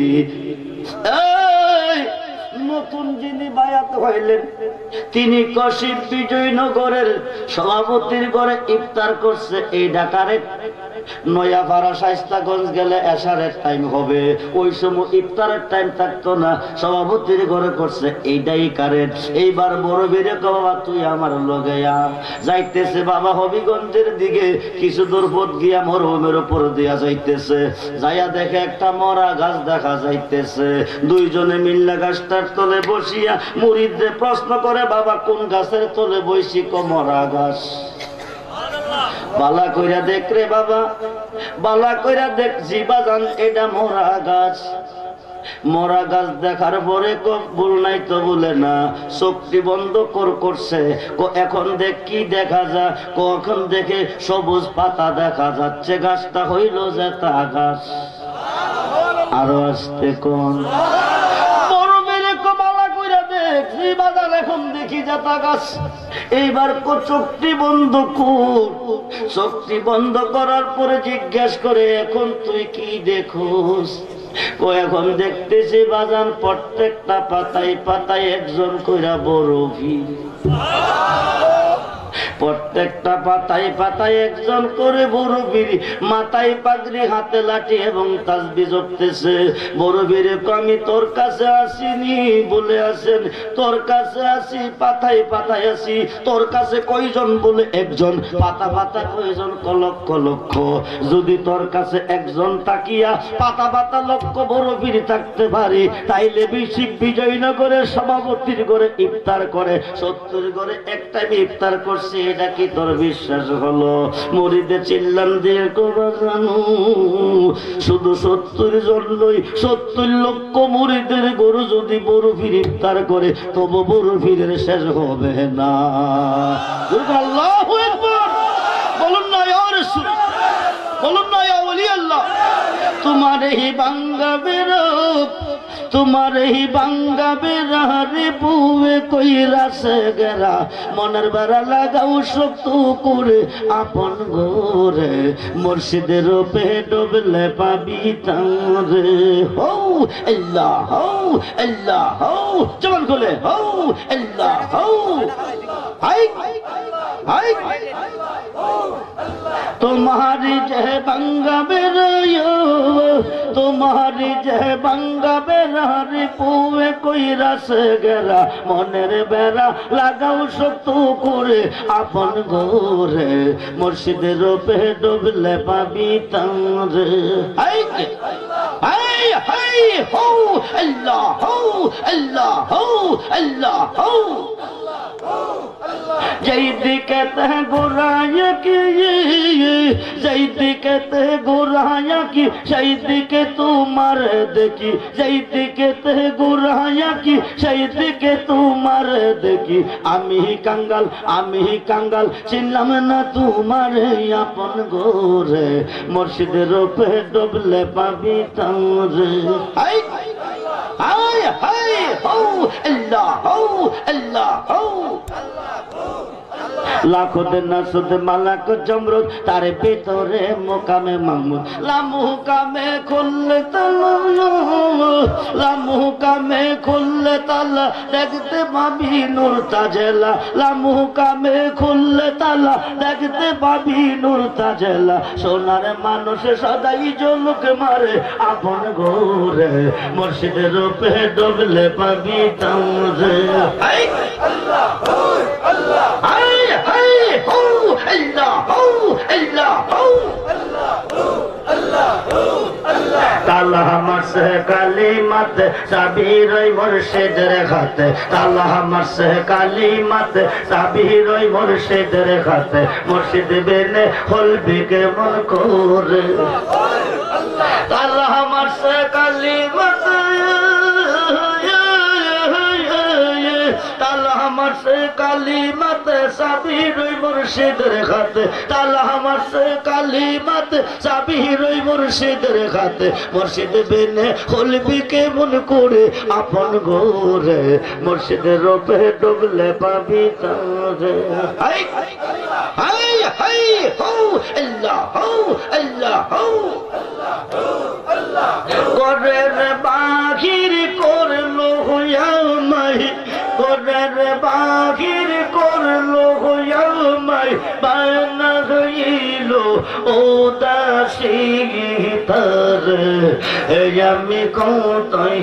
নতুন যিনি বায়াত হইলেন তিনি শিব বিজয়নগরের সভাপতির ঘরে ইফতার করছে। এই ঢাকারে নয়াপাড়া শাইস্তাগঞ্জ গেলে এশারের টাইম হবে, ওই সময় ইফতারের টাইম থাকতো না, সভাপতির ঘরে করছে। এইটাই কারেন্ট। এইবার বড় বেড়ে বাবা তুই আমার লগে যাইতেছে বাবা হবিগঞ্জের দিকে। কিছু দূর পথ গিয়া মরুভূমির উপর দিয়া যাইতেছে, যাইয়া দেখে একটা মরা গাছ দেখা যাইতেছে। দুইজনে মিল্লা গাছটার তলে বসিয়া মুরিদে প্রশ্ন করে বাবা কোন গাছের তলে বসি? মরা গাছ। বালা কইরা দেখ রে বাবা, বালা কইরা দেখ জিবা জান এটা মরা গাছ। মরা গাছ দেখার পরে ভুল নাই তো বলে না, চোখটি বন্ধ করছে। এখন দেখ কি দেখা যায়, কখন দেখে সবুজ পাতা দেখা যাচ্ছে, গাছটা হইল জেতা গাছ। আরো আসতে কোন বড় মেরে কমালা কইরা দেখছি বাজার, এখন দেখি জেতা গাছ। এইবার চোখটি বন্ধ কর, চোখটি বন্ধ করার পরে জিজ্ঞেস করে এখন তুই কি দেখোস? এখন দেখতেছি বাজান প্রত্যেকটা পাতায় পাতায় একজন কইরা বড় ভিড়, প্রত্যেকটা পাতায় পাতায় একজন করে বড় বীর, মাথায় পাগড়ি হাতে লাঠি এবং তাসবিহ জপতেছে। বড় বীর আমি তোর কাছে আসিনি বলে আসেন, তোর কাছে আসি পাতায় পাতায় আসি, তোর কাছে কয়জন বলে একজন, পাতা পাতা কয়জন লক্ষ লক্ষ। যদি তোর কাছে একজন তাকিয়া পাতা পাতা লক্ষ বড় বীর থাকতে পারি, তাইলে বিজয়নগরের সভাপতির ঘরে ইফতার করে 70 ঘরে এক টাইমে ইফতার করছে, এটা কি তোর বিশ্বাস হলো? মরিদে চিল্লান দিয়ে জানো শুধু 70 জন নই, 70 লক্ষ মরিদের গরু যদি বড় ফির ইফতার করে তবু বড় ফিরের শেষ হবে না। আল্লাহু আকবার বলুন না ইয়া রাসূল, বলুন না ইয়া ওলি আল্লাহ। তোমার হি বাঙ্গা বেরব, তোমার হি বাঙ্গা বেরা রে বুয়ে কই রাসে গেরা, মনের বেড়া লাগাও শক্ত করে আপন ঘরে, মুর্শিদের রূপে ডুবলে পাবি তারে। হৌ আল্লাহ হৌ আল্লাহ হৌ, জবান খুলে হৌ আল্লাহ হৌ। হাই হাই तुम्हारी जह बंगा बेरायो, तुम्हारी जह बंगा बेरारी पुए कोई रस गेरा, मनेर बेरा लागाओ शक्त करे आपन घरे, मुर्शिदेर रूपे डुबले पाबि तारे। हाय हाय हाय हो अल्लाह हो अल्लाह हो अल्लाह हो। जैदी कहते हैं गुराया की, जैदी कहते हैं गुराया की, शहीदी के तू मार देखी, जैदी कहते हैं गुराया की, शहीदी के तू मार देखी। आमी ही कांगाल चिल्लाम ना तुम्हारे अपन गोरे, मुर्शिदेर रूपे डुबले पाबि तारे। हाय हाय हाय हो अल्लाह हो अल्लाह हो। लाखों दिन सुध मालाक जमरुद तारे भीतरे मुकामे महमूद, लामुकामे खुल्ले ताला, लामुकामे खुल्ले ताला देखते पाबि नूर ताजेला, लामुकामे खुल्ले ताला देखते पाबि नूर ताजेला। सोनार मानुष सदाई झलक मारे आपन घरे, मुर्शिदेर रूपे डुबले पाबि तारे। हाय अल्लाह हो अल्लाह हाय हाय हो अल्लाह हो अल्लाह हो अल्लाह हो अल्लाह। ताला हमर से काली मत साबिर मुर्शिदेर खाते, ताला हमर से काली मत साबिर मुर्शिदेर खाते, मुर्शिद बिने खुलबी के मन करे। ताला हमर से काली मत, ताला हमर से काली मत साबिर मुर्शिदेर खाते, ताला हमर से काली मत साबिर मुर्शिदेर खाते, मुर्शिद बिने खुलबी के मन करे आपन घरे, मुर्शिदेर रूपे डुबले पाबि तारे। हाय हाय हाय हो अल्लाह हो अल्लाह हो अल्लाह। गोरेर बाहिर करलो हुया माही, गोरेर बाहिर करलो हुया माही, बाना हইলো উদাসী তারে, আমি কতই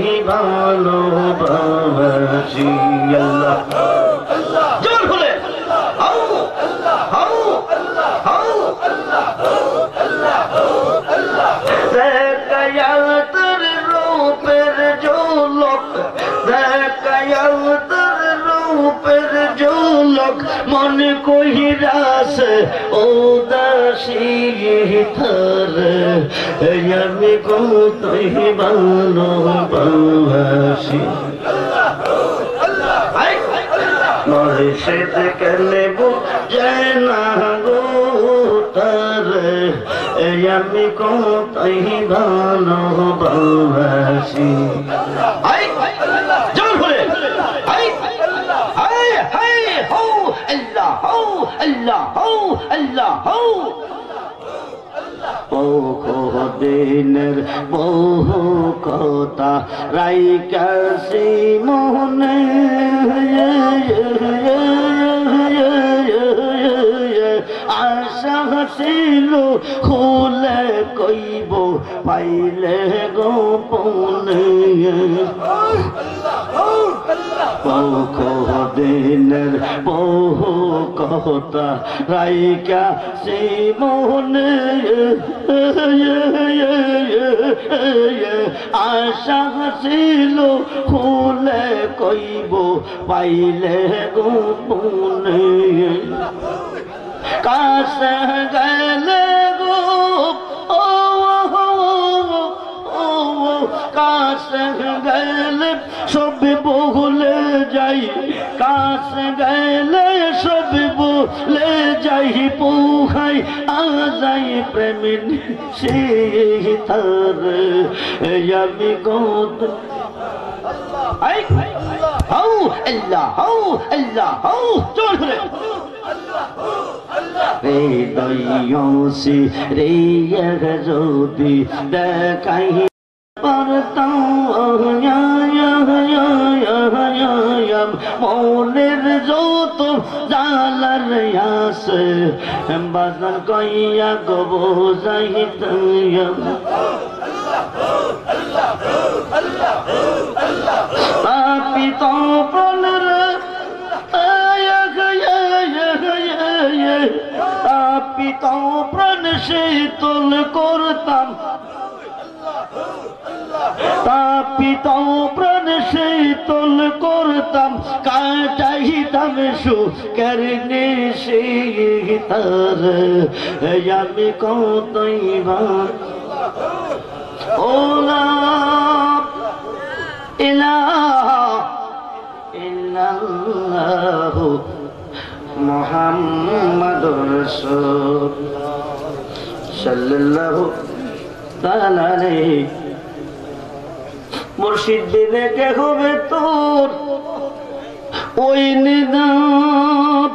ভালোবাসি। আল্লাহ আল্লাহ জোর বলে হাউ আল্লাহ হাউ আল্লাহ হাউ আল্লাহ আল্লাহ আল্লাহ। দেখায়াল তোর রূপের ঝলক, দেখায়াল তোর রূপের ঝলক, মন কহিরা কাছে ও দাসী তার আমি কতই ভালোবাসি মর্শিদ কেনে বুঝে না গো তার আমি কতই ভালোবাসি জোর করে আল্লাহ আল্লাহ আল্লাহ দিনের বহু কথা রাইকাছি মনে আশা ছিল খুলে কইব পাইলে গোপনে দিনের বহু কথা রাইকা সে মনে আশা ছিল খুলে কইব পাইলে গোপনে কাছে গেলে গো কাছে গেলে সব ভুলে যাই কাছে গেলে সব ভুলে যাই পোহাই আজাই প্রেমিন সে তার আমি গত হাউ আল্লাহ হাউ আল্লাহ হাউ চল রে হৃদয়সি রে যদি দেখাই মনের যত জালার আছে বাজার কইয়া গব যাইত পিত প্রাণের পিত প্রাণ শীতল করতাম তাপিত প্রাণ শীতল করতাম কাটাইতাম সুখের নিশি তার আমি কতই ওলা ইলাহা ইল্লাল্লাহু মুহাম্মাদুর রাসূল সাল্লাল্লাহু তাআলা আলাইহি মুর্শিদ বিবেকে হবে তোর ওই নিদান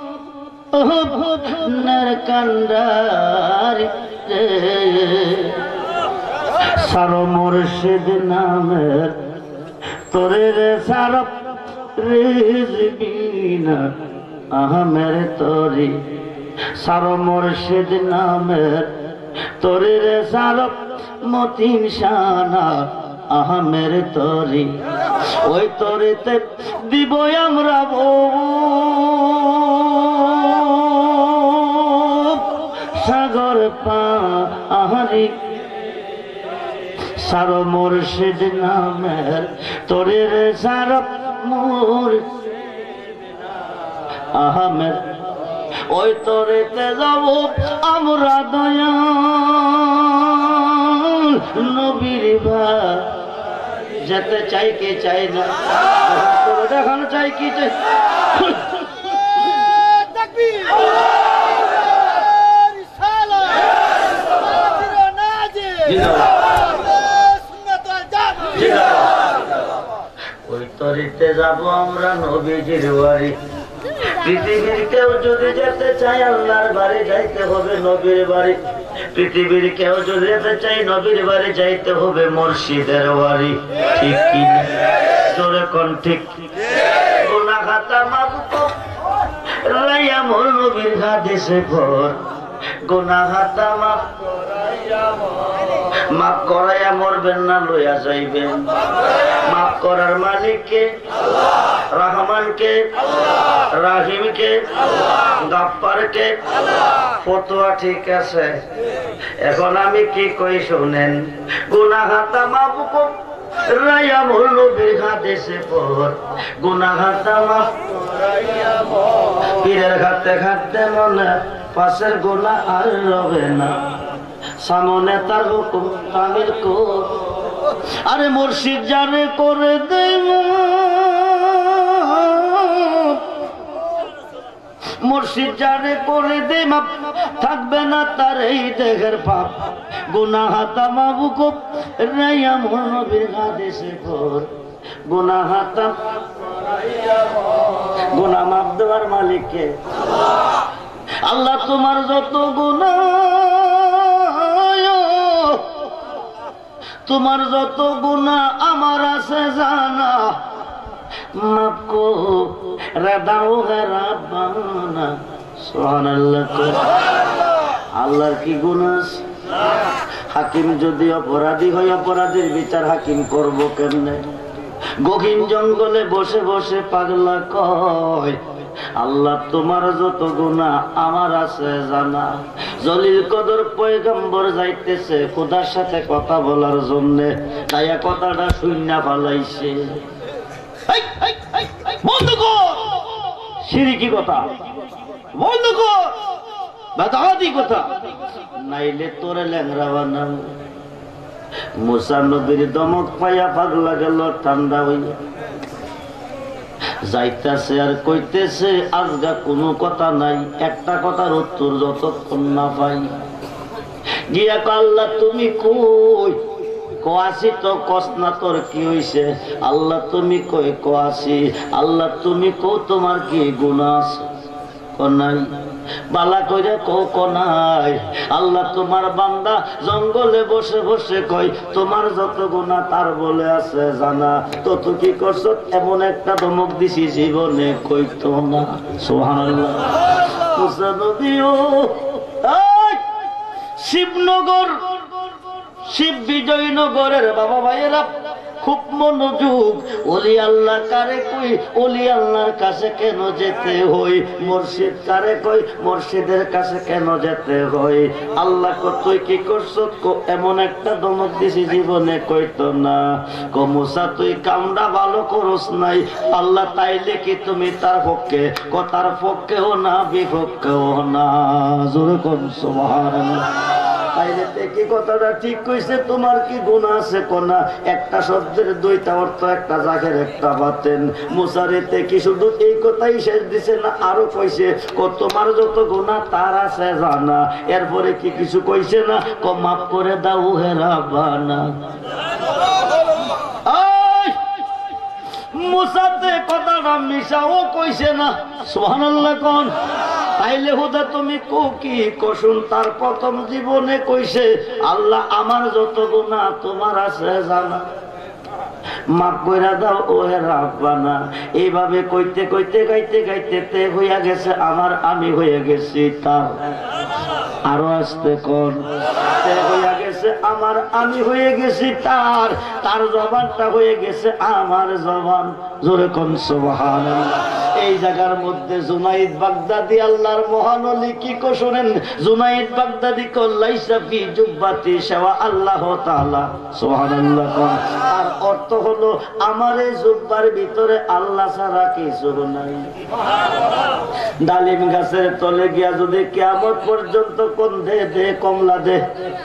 কান্ডার সার মুর্শিদ নামের তোরে রে সার রিজবিনা আহমের তোরি সার মুর্শিদ নামের তোরে রে সার মতিন শানা আহমের তরি ওই তরিতে দিব আমরা সাগর পাহাড়ি সার মুর্শিদ নামের তরির সার মোর আহমেদ ওই তরিতে যাব আমরা দয়া নবীর ভাই যেতে চাই কে চাই না দেখানো চাই কি চাই ওই তরিতে যাব আমরা নবীজির বাড়ি পৃথিবীর কেউ যদি যেতে চাই আল্লাহর বাড়ি যাইতে হবে নবীর বাড়ি পৃথিবীর কেউ যদি যেতে চাই নবীর বাড়ি যাইতে হবে মুর্শিদের বাড়ি ঠিক কি জোরে কোন ঠিক গুনাহ খাতা মাফ করাইয়া মোর নবীর হাদিসে পড় গুনাহ খাতা মাফ করাইয়া মরবেন না লইয়া যাইবেন মাফ করার মালিককে রহমানকে রাহিমকে গাফফারকে ফতোয়া ঠিক আছে এখন আমি কি কই শুনেন গুনাহ খাতা মাফ করাইয়া মোর নবীর হাদিসে পড় গুনাহ খাতা মাফ করাইয়া পীরের খাতে খাতে মনে পাশের গোনা আর রবে না, সামনে তার হুকুম তামিল কর। আরে মুর্শিদ জানে করে দে মুর্শিদ জানে করে দে মাপ, থাকবে না তার এই দেহের পাপ। গুনাহ হাতা মাবুকুব রাইয়া মোর নবীর হাদিসে পর, গুনাহ হাতা গুনাহ মাপ দেওয়ার মালিক কে? আল্লাহ। তোমার যত গুনাহ, তোমার যত গুনাহ আমার আছে জানা, মাফ করে দাও হে রাব্বানা। সুবহানাল্লাহ। আল্লাহর কি গুনাহ আছে? হাকিম যদি অপরাধী হয়, অপরাধীর বিচার হাকিম করব কেমনে? গহীন জঙ্গলে বসে বসে পাগলা কয়, আল্লাহ তোমার যত গুনাহ আমার আছে জানা। জলিল কদর পয়গম্বর যাইতেছে খোদার সাথে কথা বলার জন্য, তাইয়া কথাটা শুইনা ফালাইছে। বন্ধ কর শিরকি কথা, বন্ধ কর বেদাতি কথা, নাইলে তোরে ল্যাংরা বানাম। মুসা নবীর দমক পাইয়া পাগলা গেল ঠান্ডা হইয়া, যাইতেছে আর কইতেছে আজগা কোনো কথা নাই, একটা কথার উত্তর যতক্ষণ না পাই। গিয়া আল্লাহ তুমি কই? কোয়াছি তো কস না, তোর কি হইছে? আল্লাহ তুমি কই? কোয়াছি। আল্লাহ তুমি কো তোমার কি গুনাহ আছে? নাই। বালা কইরা কো নাই। আল্লাহ তোমার বান্দা জঙ্গলে বসে বসে কই তোমার যত গুনাহ তার বলে আছে জানা, তত কি করছ? এমন একটা ধমক দিছি জীবনে কইতো না। সুবহানাল্লাহ। মুসা নবীও শিবনগর, শিব বিজয়নগরের বাবা ভাইয়েরা খুব মনোযোগ। ওলি আল্লাহ কারে কই? ওলি আল্লাহর কাছে কেন যেতে হই? মুর্শিদ কারে কই? মুর্শিদের কাছে কেন যেতে হই? আল্লাহ তুই কি করছ? এমন একটা ধমক দিছি জীবনে কইতো না। মুসা তুই কামটা ভালো করস নাই। আল্লাহ তাইলে কি তুমি তার পক্ষে? তার পক্ষেও না বিপক্ষেও না। জোরে কোন সুবহানাল্লাহ। তাইলে কি কথাটা ঠিক কইছে? তোমার কি গুনাহ আছে কোনা? একটা শব্দের দুইটা অর্থ, একটা জাহের একটা বাতেন। মুসারিতে কি শুধু এই কথাই শেষ দিছে না, আরো কইছে তোমার যত গুনাহ তার আছে জানা। এরপরে কি কিছু কইছে না? মাফ করে দাও হে রাব্বানা। মুসাতে কথাটা মিশাও কইছে না। সুবহানাল্লাহ কোন। তাইলে হুদা তুমি কো কি কসুন? তার প্রথম জীবনে কইছে আল্লাহ আমার যত গুনাহ তোমার আছে জানা, মাফ কইরা দাও ও হে রাব্বানা। এইভাবে কইতে কইতে গাইতে গাইতে তে হইয়া গেছে আমার, আমি হয়ে গেছি তার। আরো আসতে কোন। তে হইয়া গেছে আমার, আমি হয়ে গেছি তার। তার জবানটা হয়ে গেছে আমার জবান। জোরে কোন সুবহানাল্লাহ। এই জায়গার মধ্যে জুনাইদ বাগদাদি আল্লাহর মহান ওলি কি কো শুনেন? জুনাইদ বাগদাদি কো লাইসা ফি জুব্বাতি শাওয়া আল্লাহ তাআলা। সুবহানাল্লাহ। আর অর্থ হলো আমার এই জুব্বার ভিতরে আল্লাহ ছাড়া কিছু নাই। ডালিম গাছের তলে গিয়া যদি কিয়ামত পর্যন্ত কোন দে কমলা দে,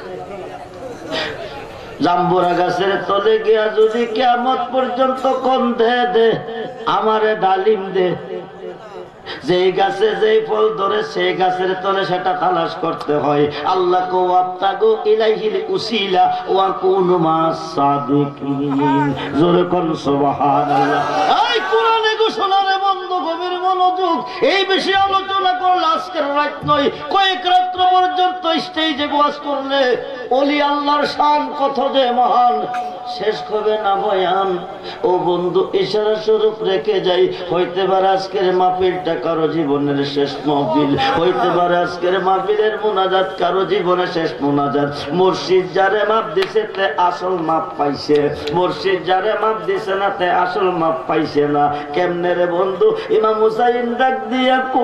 জাম্বুরা গাছের তলে গিয়া যদি কিয়ামত পর্যন্ত কোন দে আমারে ডালিম দে, যেই গাছে যেই ফল ধরে সেই গাছের তলে সেটা তালাশ করতে হয়। আল্লাহ কো ওয়াবতাগু ইলাইহিল উসিলা ওয়া কুনু মাস সাদিকিন। জোরে কোন সুবহানাল্লাহ। এই কোরআনে ঘোষণা রে বন্ধু, গভীর মনোযোগ। এই বিষয়ে আলোচনা করলে আজকের রাত নয়, কয়েক রাত্র পর্যন্ত স্টেজে ওয়াজ করলে ওলি আল্লাহর শান কত যে মহান, শেষ হবে না বয়ান। ও বন্ধু, ইশারা স্বরূপ রেখে যাই, হইতে পারে আজকের মাহফিলটা কারো জীবনের শেষ মাহফিল, হইতে পারে আজকের মাহফিলের মুনাজাত কারো জীবনের শেষ মুনাজাত। মুর্শিদ যারে মাপ দিছে তে আসল মাপ পাইছে, মুর্শিদ যারে মাপ দিছে না তে আসল মাপ পাইছে না। কেমনে রে বন্ধু? ইমাম হুসাইন ডাক দিয়া কো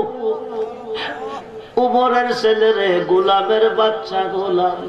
উমরের ছেলে রে, গোলামের বাচ্চা গোলাম,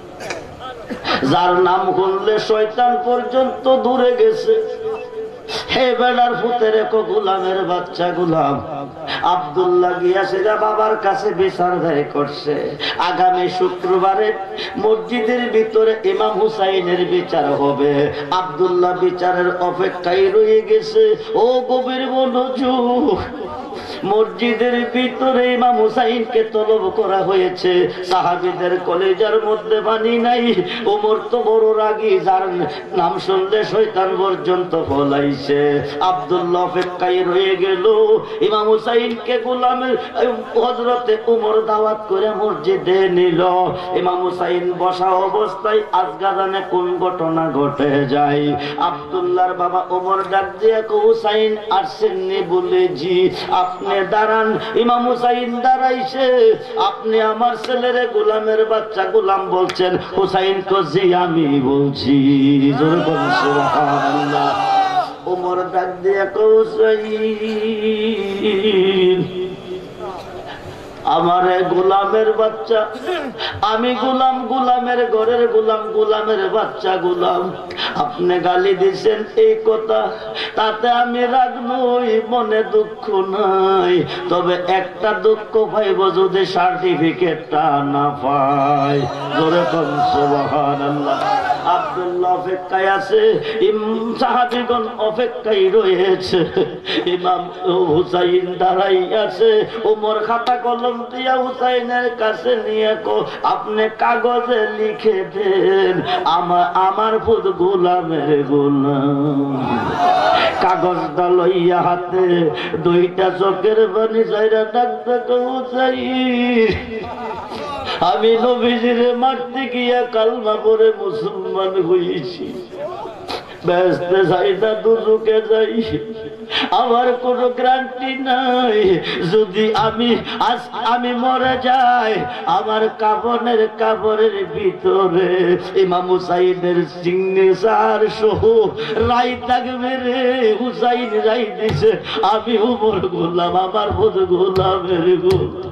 যার নাম শুনলে শয়তান পর্যন্ত দূরে গেছে। হে বেড়ার ফুতের এক গোলামের বাচ্চা গোলাম, আব্দুল্লাহ গিয়া সেটা বাবার কাছে বিচার দায় করছে। আগামী শুক্রবারে মসজিদের ভিতরে ইমাম হুসাইনের বিচার হবে। আব্দুল্লাহ বিচারের অপেক্ষায় রয়ে গেছে। ও গভীর মনোযোগ, মসজিদের ভিতরে ইমাম হুসাইনকে তলব করা হয়েছে। সাহাবীদের কলেজার মধ্যে পানি নাই। ওমর তো বড় রাগী, যার নাম শুনলে শয়তান পর্যন্ত পলাইছে। আব্দুল্লাহ অপেক্ষায় রয়ে গেল। ইমাম হুসাইনকে গোলামের হযরতে ওমর দাওয়াত করে মসজিদে নিল। ইমাম হুসাইন বসা অবস্থায় আজকা জানে কোন ঘটনা ঘটে যায়। আব্দুল্লাহর বাবা ওমর ডাক দিয়ে হুসাইন আসছেননি বলে, জি। আপনি দাঁড়ান। ইমাম হুসাইন দাঁড়াইছে। আপনি আমার ছেলেরে গোলামের বাচ্চা গোলাম বলছেন? হুসাইন কো জি আমি বলছি। জোরে বলুন সুবহানাল্লাহ। ওমর ডাক দিয়ে হুসাইন, আমার গোলামের বাচ্চা, আমি গোলাম, গোলামের ঘরের গোলাম, গোলামের বাচ্চা গোলাম। আপনি গালি দিচ্ছেন এই কথা, তাতে আমি রাগ নই, মনে দুঃখ নাই। তবে একটা দুঃখ পাইব যদি সার্টিফিকেটটা না পাই। জোরে বলুন সুবহানাল্লাহ। আব্দুল্লাহ অপেক্ষায় আছে, সাহাবীগণ অপেক্ষায় রয়েছে। ইমাম হুসাইন দাঁড়াই আছে। ওমর খাতা কলম দিয়া হুসাইনের কাছে নিয়ে আপনি কাগজে লিখে দেন আমার পুত গোলামের গোলাম। কাগজটা লইয়া হাতে দুইটা চোখের পানি চাইরা ডাকতে হুসাইন, আমি নবীজিরে মারতে গিয়া কালমা পড়ে মুসলমান হয়েছি। বেহেশতে যাই না দুজকে যাই, আমার কোনো গ্যারান্টি নাই। যদি আমি মরে যাই, আমার কাবরের ভিতরে ইমাম হুসাইনের সিগনেচার সহ রাই থাকবে রে। হুসাইন রাই দিছে, আমি উমর গোলাম, আমার বোধ গোলামের গোলাম।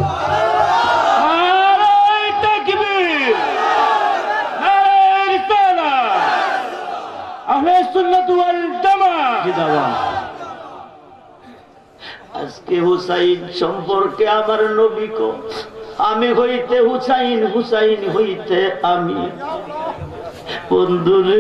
আজকে হুসাইন সম্পর্কে আমার নবী কো, আমি হইতে হুসাইন, হুসাইন হইতে আমি। বন্ধুরে,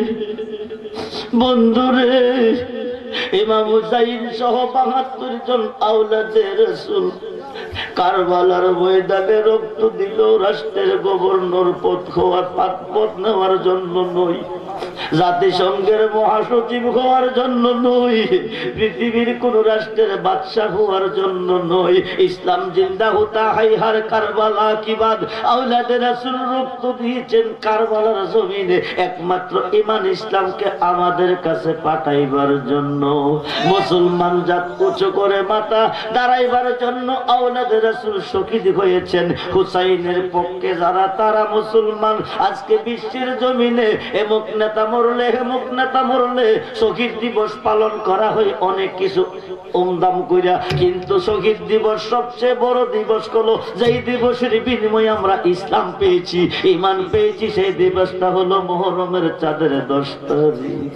বন্ধুরে, ইমাম হুসাইন সহ ৭২ জন আওলাদে রাসূল কারবালার ময়দানে রক্ত দিল রাষ্ট্রের গভর্নর পদ নেওয়ার জন্য নয়, জাতিসংঘের মহাসচিব হওয়ার জন্য নয়, পৃথিবীর কোন রাষ্ট্রের বাদশাহ হওয়ার জন্য নয়। ইসলাম জিন্দা হতা হাইহার কারবালা কি বাদ। আওলাদে রাসূল রক্ত দিয়েছেন কারবালার জমিনে একমাত্র ঈমান ইসলামকে আমাদের কাছে পাঠাইবার জন্য। মুসলমান জাত উঁচু করে মাথা দাঁড়াইবার জন্য আওলাদে রাসূল শহীদ হয়েছেন। হুসাইনের পক্ষে যারা, তারা মুসলমান। আজকে বিশ্বের জমিনে এমক নেতা মরলে, হেমুক নেতা মরলে শহীদ দিবস পালন করা হয় অনেক কিছু উমদাম কইরা, কিন্তু শহীদ দিবস সবচেয়ে বড় দিবস হলো যেই দিবসের বিনিময়ে আমরা ইসলাম পেয়েছি, ঈমান পেয়েছি। সেই দিবসটা হলো মুহররমের চাঁদের 10 তারিখ।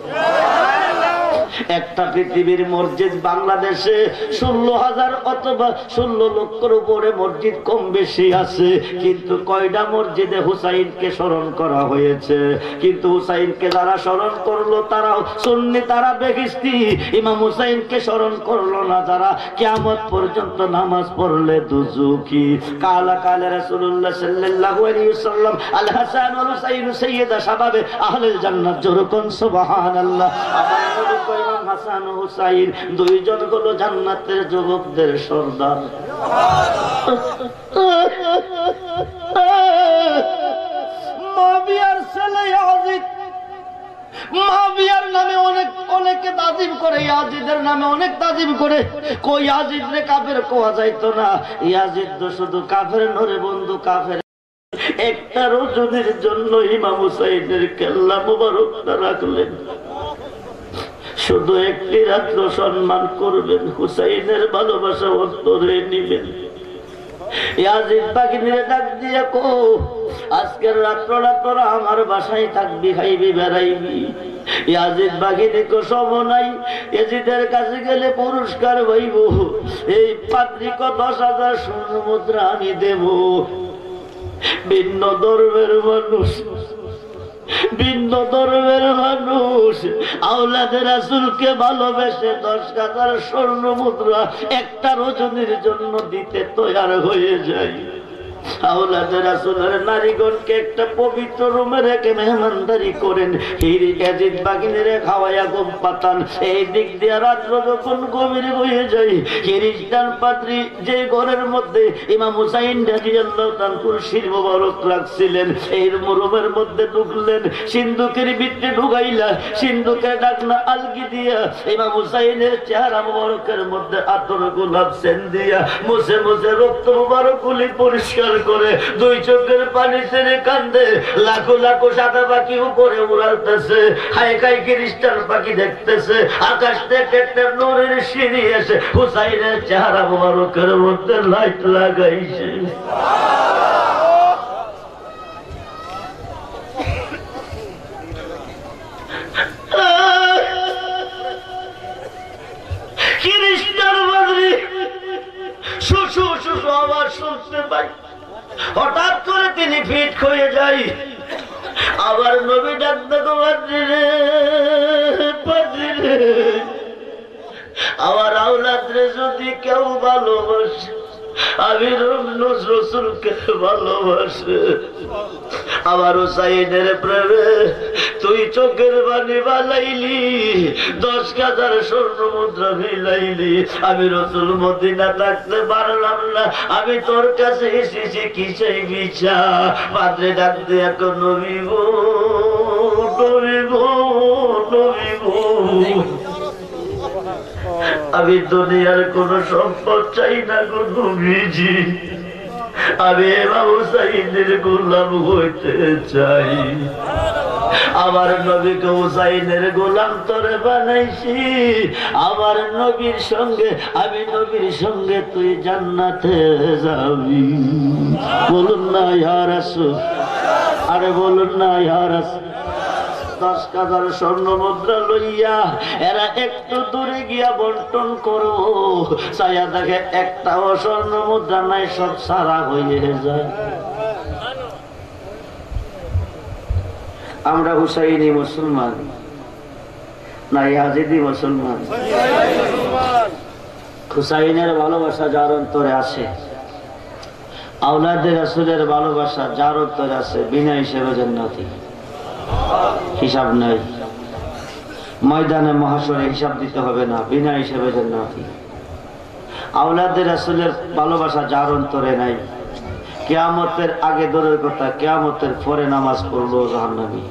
একটা পৃথিবীর মসজিদ বাংলাদেশে 16,000 অথবা 16 লক্ষের উপরে মসজিদ কম বেশি আছে, কিন্তু কয়টা মসজিদে হুসাইনকে স্মরণ করা হয়েছে? কিন্তু হুসাইনকে যারা স্মরণ করলো তারাও সুন্নি, তারা বেহেশতি। ইমাম হুসাইনকে স্মরণ করলো না যারা, কিয়ামত পর্যন্ত নামাজ পড়লে দুজুকি। কালা কালা রাসূলুল্লাহ সাল্লাল্লাহু আলাইহি ওয়াসাল্লাম আল হাসান ওয়াল হুসাইন সাইয়্যিদা শাবাবে আহলিল জান্নাত। জোরকন সুবহানাল্লাহ। আমার নবী ইমাম হাসান ও হুসাইন দুইজন হলো জান্নাতের যুবকদের সর্দার। মুআবিয়ার ছেলে ইয়াজিদ, মুআবিয়ার নামে অনেকে তাজিম করে, ইয়াজিদের নামে অনেক তাজিম করে। কই ইয়াজিদ রে কাফের কোয়া যাইতো না, ইয়াজিদ তো শুধু কাফের নরে বন্ধু, কাফের। একটা রজনীর জন্য ইমাম হুসাইনের কেল্লা মুবারকটা রাখলেন, শুধু একটি রাত্র সম্মান করবেন, হুসাইনের ভালোবাসা অন্তরে নিবেন। ইয়াজিদ বাগিনীরে ডাক দিয়ে কো, আজকের রাত্রটা তোরা আমার বাসায় থাকবি, খাইবি, বেড়াইবি। ইয়াজিদ বাগিনী কো সম নাই, ইয়াজিদের কাছে গেলে পুরস্কার হইব, এই পাত্রীকে 10,000 স্বর্ণ মুদ্রা আমি দেব। ভিন্ন ধর্মের মানুষ, ভিন্ন ধর্মের মানুষ আওলাদে রাসূলকে ভালোবেসে 10,000 স্বর্ণ মুদ্রা একটা রজনীর জন্য দিতে তৈয়ার হয়ে যায়। আওলাদে রাসূলের নারীগণকে একটা পবিত্র রুমে রেখে মেহমানদারি করেন, ইয়াজিদ বাগিনীরে খাওয়াইয়া ঘুম পাতান। এই দিক দিয়ে রাত্র যখন গভীর হয়ে যায়, খ্রিস্টান পাদ্রী যে ঘরের মধ্যে ইমাম হুসাইন রাদিয়াল্লাহু তাআলা কুরসির মোবারক রাখছিলেন, এই রুমের মধ্যে ঢুকলেন, সিন্ধুকের ভিতরে ঢুকাইলা, সিন্ধুকে ডাকনা আলগি দিয়া ইমাম হুসাইনের চেহারা মোবারকের মধ্যে আতর গোলাপ সেন দিয়া মুছে মুছে রক্ত মোবারক গুলি পরিষ্কার করে 2 চোখের পানি ছেড়ে কান্দে। লাখো লাখো সাদা পাখি উপরে উড়ালতেছে, হায় খাই খ্রিস্টান পাখি দেখতেছে। আকাশ থেকে একটা নূরের সিঁড়ি এসে হুসাইনের চেহারা মোবারকের মধ্যে লাইট লাগাইছে। খ্রিস্টান পাদ্রী শুশু শুশু আওয়াজ শুনতে পাই, হঠাৎ করে তিনি ফিট হয়ে যায়। আবার নবী ডাক দেখো পাদ্রী রে, পাদ্রী রে, আমার আওলাদ রে যদি কেউ ভালোবাসে, আমি রাসূলকে ভালোবাসে। আমার হুসাইনের প্রেমে তুই চোখের পানি বালাইলি, 10,000 স্বর্ণ মুদ্রা মিলাইলি। আমি রাসূল মদিনা থাকতে পারলাম না, আমি তোর কাছে এসেছি কি চাই বিচা। পাদ্রী ডাক দিয়ে এখন নবী গো, নবী গো, নবী গো, আমি দুনিয়ার কোন সম্পদ চাই না গো নবীজি, আমি ইমাম হুসাইনের গোলাম হইতে চাই। আমার নবীকে হুসাইনের গোলাম তোরে বানাইছি, আমার নবীর সঙ্গে, আমি নবীর সঙ্গে তুই জান্নাতে যাবি। বলুন না ইয়া রাসূল, আরে বলুন না ইয়া রাসূল। 10,000 স্বর্ণ মুদ্রা লইয়া এরা একটু দূরে গিয়া বন্টন করো, ছায়া দেখে একটাও স্বর্ণ মুদ্রা নাই, সব সারা হয়ে যায়। আমরা হুসাইনি মুসলমান না ইয়াজিদি মুসলমান? হুসাইনের ভালোবাসা যার অন্তরে আছে, আওলাদে রাসূলের ভালোবাসা যার অন্তরে আছে, বিনা হিসেবে জান্নাতি, হিসাব নাই। ময়দানে মহাশরে হিসাব দিতে হবে না, বিনা হিসেবে জান্নাতি। আওলাদে রাসূলের ভালোবাসা যার অন্তরে নাই, কিয়ামতের আগে দূরের কথা, কিয়ামতের পরে নামাজ পড়লো জাহান্নামী।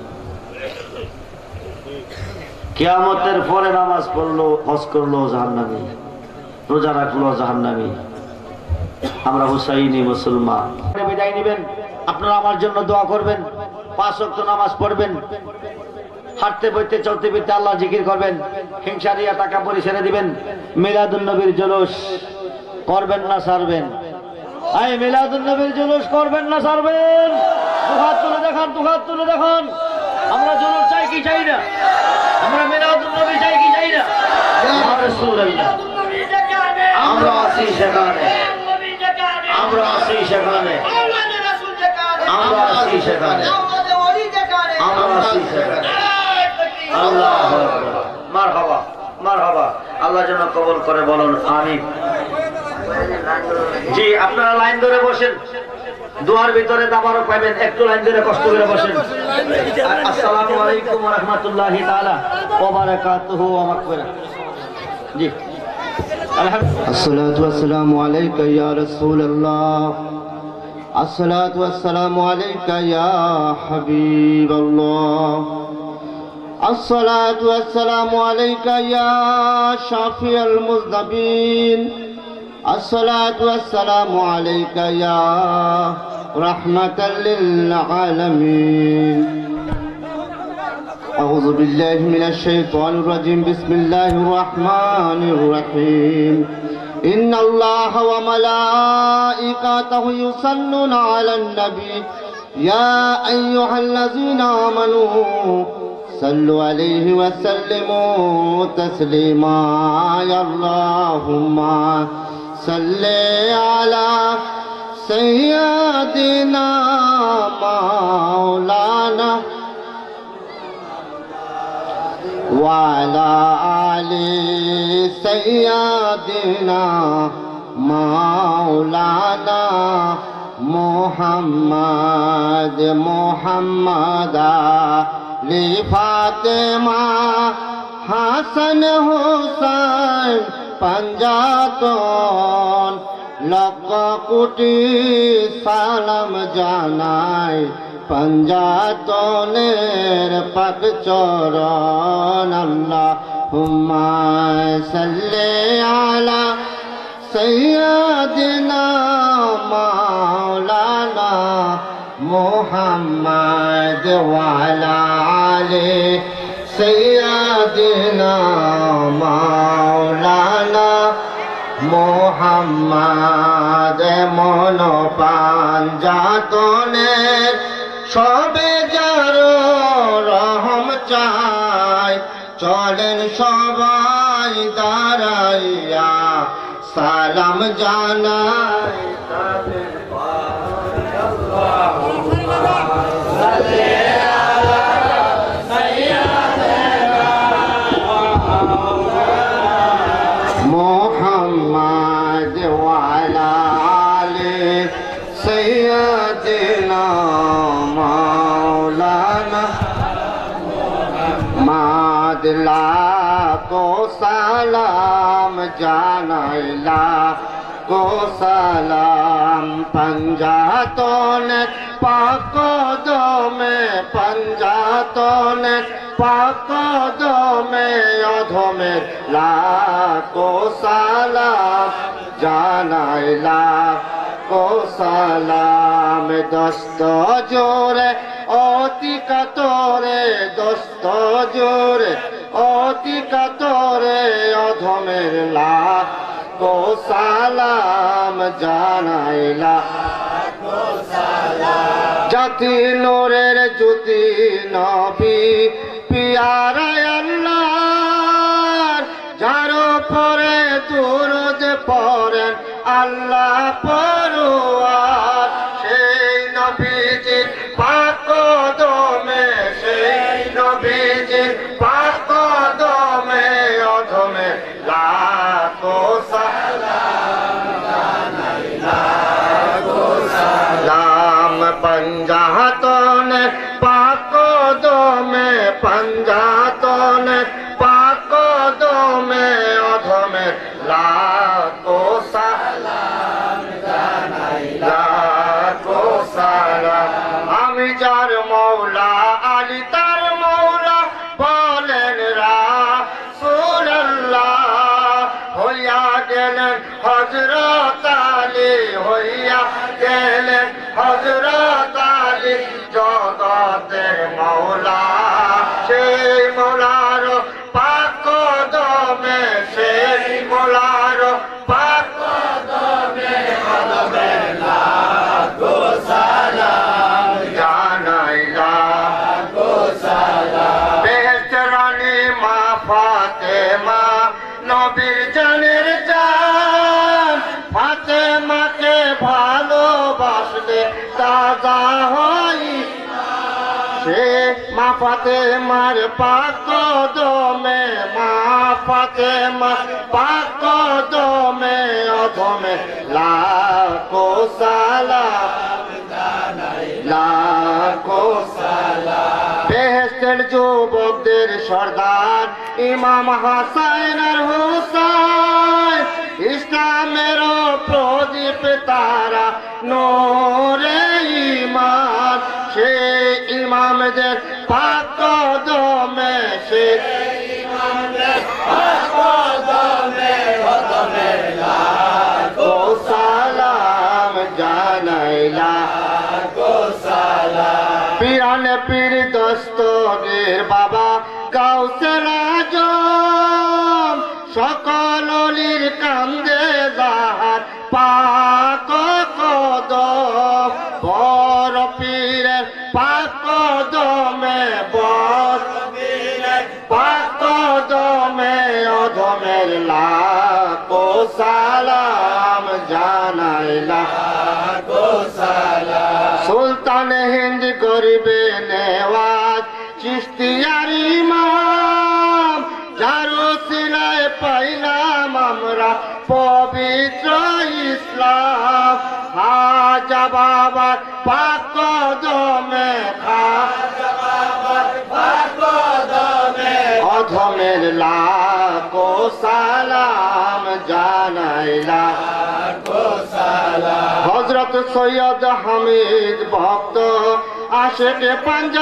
কিয়ামতের পরে নামাজ পড়লো, হজ করলো জাহান্নামী, রোজা রাখলো জাহান্নামী। আমরা হুসাইনি মুসলমান। বিদায় নেবেন, আপনারা আমার জন্য দোয়া করবেন, 5 ওয়াক্ত নামাজ পড়বেন, হাঁটতে বইতে চলতে ফিরতে আল্লাহ জিকির করবেন, হিংসা দিয়া টাকা পরি ছেড়ে দিবেন। মিলাদুন নবীর জুলুস করবেন না ছাড়বেন? এই মিলাদুন নবীর জুলুস করবেন না ছাড়বেন? দুহাত তুলে দেখান, দুহাত তুলে দেখান। আমরা জুলুস চাই কি চাই না? আমরা মিলাদুন নবী চাই কি চাই না? ইয়া রাসূলুল্লাহ, আমরা আছি সেখানে, আমরা আছি সেখানে, আমরা আছি সেখানে, আমরা আছি সেখানে। আল্লাহু আকবার, মারহাবা, মারহাবা। আল্লাহ যেন কবুল করে, বলুন আমিন। জি, আপনারা লাইন ধরে বসেন, দুয়ার ভিতরে দাবারও পাবেন, একটু লাইন ধরে কষ্ট করে বসেন। আসসালামু আলাইকুম ওয়া রাহমাতুল্লাহি তাআলা ওয়া বারাকাতুহু ওয়া মাগফিরাত। জি, الصلاة والسلام عليك يا رسول الله، الصلاة والسلام عليك يا حبيب الله، الصلاة والسلام عليك يا شافي المذنبين، الصلاة والسلام عليك يا رحمة للعالمين. أعوذ بالله من الشيطان الرجيم، بسم الله الرحمن الرحيم. إن الله وملائكته يصلون على النبي يا أيها الذين آمنوا صلوا عليه وسلموا تسليما اللهم صل على سيدنا مولانا وعلى آل سيدنا مولانا محمد لفاطمة حسن حسين पंजातन लक्ष कोटी सालाम जानाई पंजातनेर पाक चरण अल्लाहुम्मा सल्ली आला सय्यदिना मौलाना मुहम्मद वाला आले सय्यदिना मौलाना मुहम्मद मन पांजातनेर सबे जार रहम चाय चलें सबाई दाঁড়াইয়া सालाम জানাই मोहम्मद वाला आले सय्यदिना मौलाना मादला को सलाम जानाइला को सलाम पंजातन पाकदमे पंजातन पाकदमे अधमे लाखो सलाम जानाइला को सलाम दस्त जोरे অতি কাতরে দস্ত জোরে অতি কাতরে অধমের লাখো সালাম জানাইলা জাতি নূরের জ্যোতি নবী পিয়ারা আল্লাহর যার উপরে দুরূদ পড়েন আল্লাহ পরওয়ার সেই নবীজির পাকদমে সেই নবীজির পাকদমে অধমে লাখো সালাম জানাইলা লাখো সালাম पंजातने पाकदमे पंजातने पाकदमे अधमे लाखो सालाम জানাইলা লাখো সালাম আমি যার মৌলা আলী তার মৌলা বলেন রাসূলুল্লাহ হইয়া গেলেন হযরত আলী হইয়া গেলেন হযরত আলী জগতের মৌলা সেই মৌলার পাকদমে সেই মৌলার পাকদমে অধমে লাখো সালাম জানাইলা লাখো সালাম বেহেশতের রানী মা ফাতেমা নবীর জানের জান ফাতেমাকে ভালোবাসলে তাজা হয় সে মা ফাতেমার পাকদমে মা ফাতেমা পাকদমে অধমে লাখো সালাম জানাইলা লাখো সালাম বেহেশতের যুবকদের সর্দার ইমাম হাসান আর হুসাইন ইসলামের প্রদীপ তারা নূরে ঈমান সে ইমামদের পাকদমে সে ইমামদের পাকদমে অধমে লাখো সালাম জানাইলা লাখো সালাম পিরানে পীর দস্তগীর বাবা গাউসুল আজম সকল অলির কান্দে যাহার পাক কদম বড় পীরের পাকদমে বড় জানাইলা সুলতান হিন্দ করিবে নেওয়াজ চিশতিয়ার ইমাম যার উসিলায় পাইলাম আমরা পবিত্র ইসলাম খাজা বাবার পাক কদমে অধমের লাখো সালাম জানাইলা হযরত সৈয়দ হামিদ ভক্ত আশেকে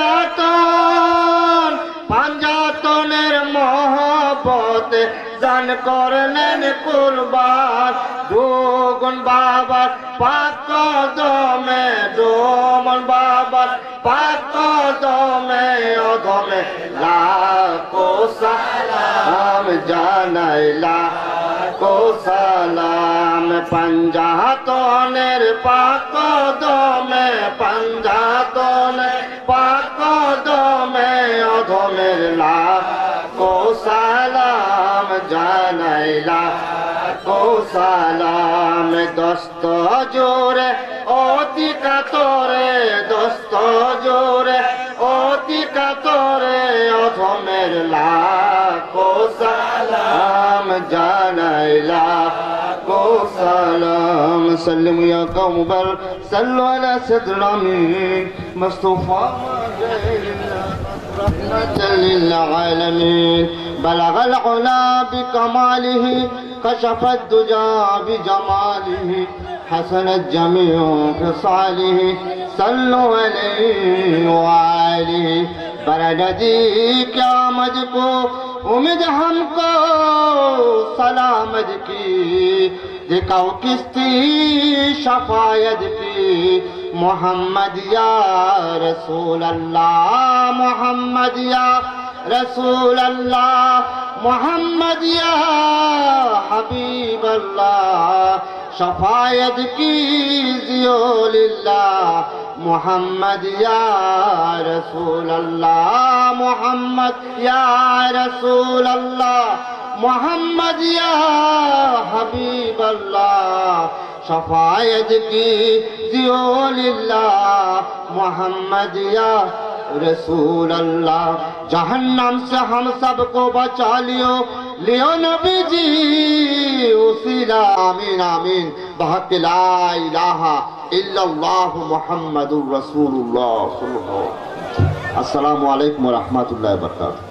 পাঞ্জাতনের মহব্বতে জান করলেন কুরবান দুগুণ বাবার পাক কদমে ডোমন বাবার পাক কদমে অধমে লাখো সালাম জানাইলা লাখো সালাম পাঞ্জাতনের পাক কদমে পাক কদমে অধমের লাখো সালাম জানাইলা লাখো সালাম দস্ত জোরে অতি কাতরে দস্ত জোরে অতি কাতরে অধমের লাখো সালাম জানাইলা লাখো সালাম সাল্লু ইয়া কওম বল সাল্লু আলা সাদরিল আমিন মুস্তাফা رحمة للعالمين بلغ العلا بكماله كشف الدجى بجماله حسنت جميع خصاله صلوا عليه وآله بردی قیامت کو امید ہم کو سلامت کی دکھاؤ کشتی شفاعت کی محمد یا رسول اللہ محمد یا رسول اللہ محمد یا حبیب اللہ شفاعت کیجیے للہ محمد یا رسول اللہ محمد یا رسول اللہ محمد یا حبیب اللہ شفاعت کیجیے للہ محمد یا رسول اللہ جہنم سے ہم سب کو بچا लियो नबी जी उसीला आमीन आमीन बहक ला इलाहा इल्लल्लाह मुहम्मदुर रसूलुल्लाह सल्लल्लाहु अलैहि वसल्लम। अस्सलामु अलैकुम व रहमतुल्लाहि व बरकातुहू।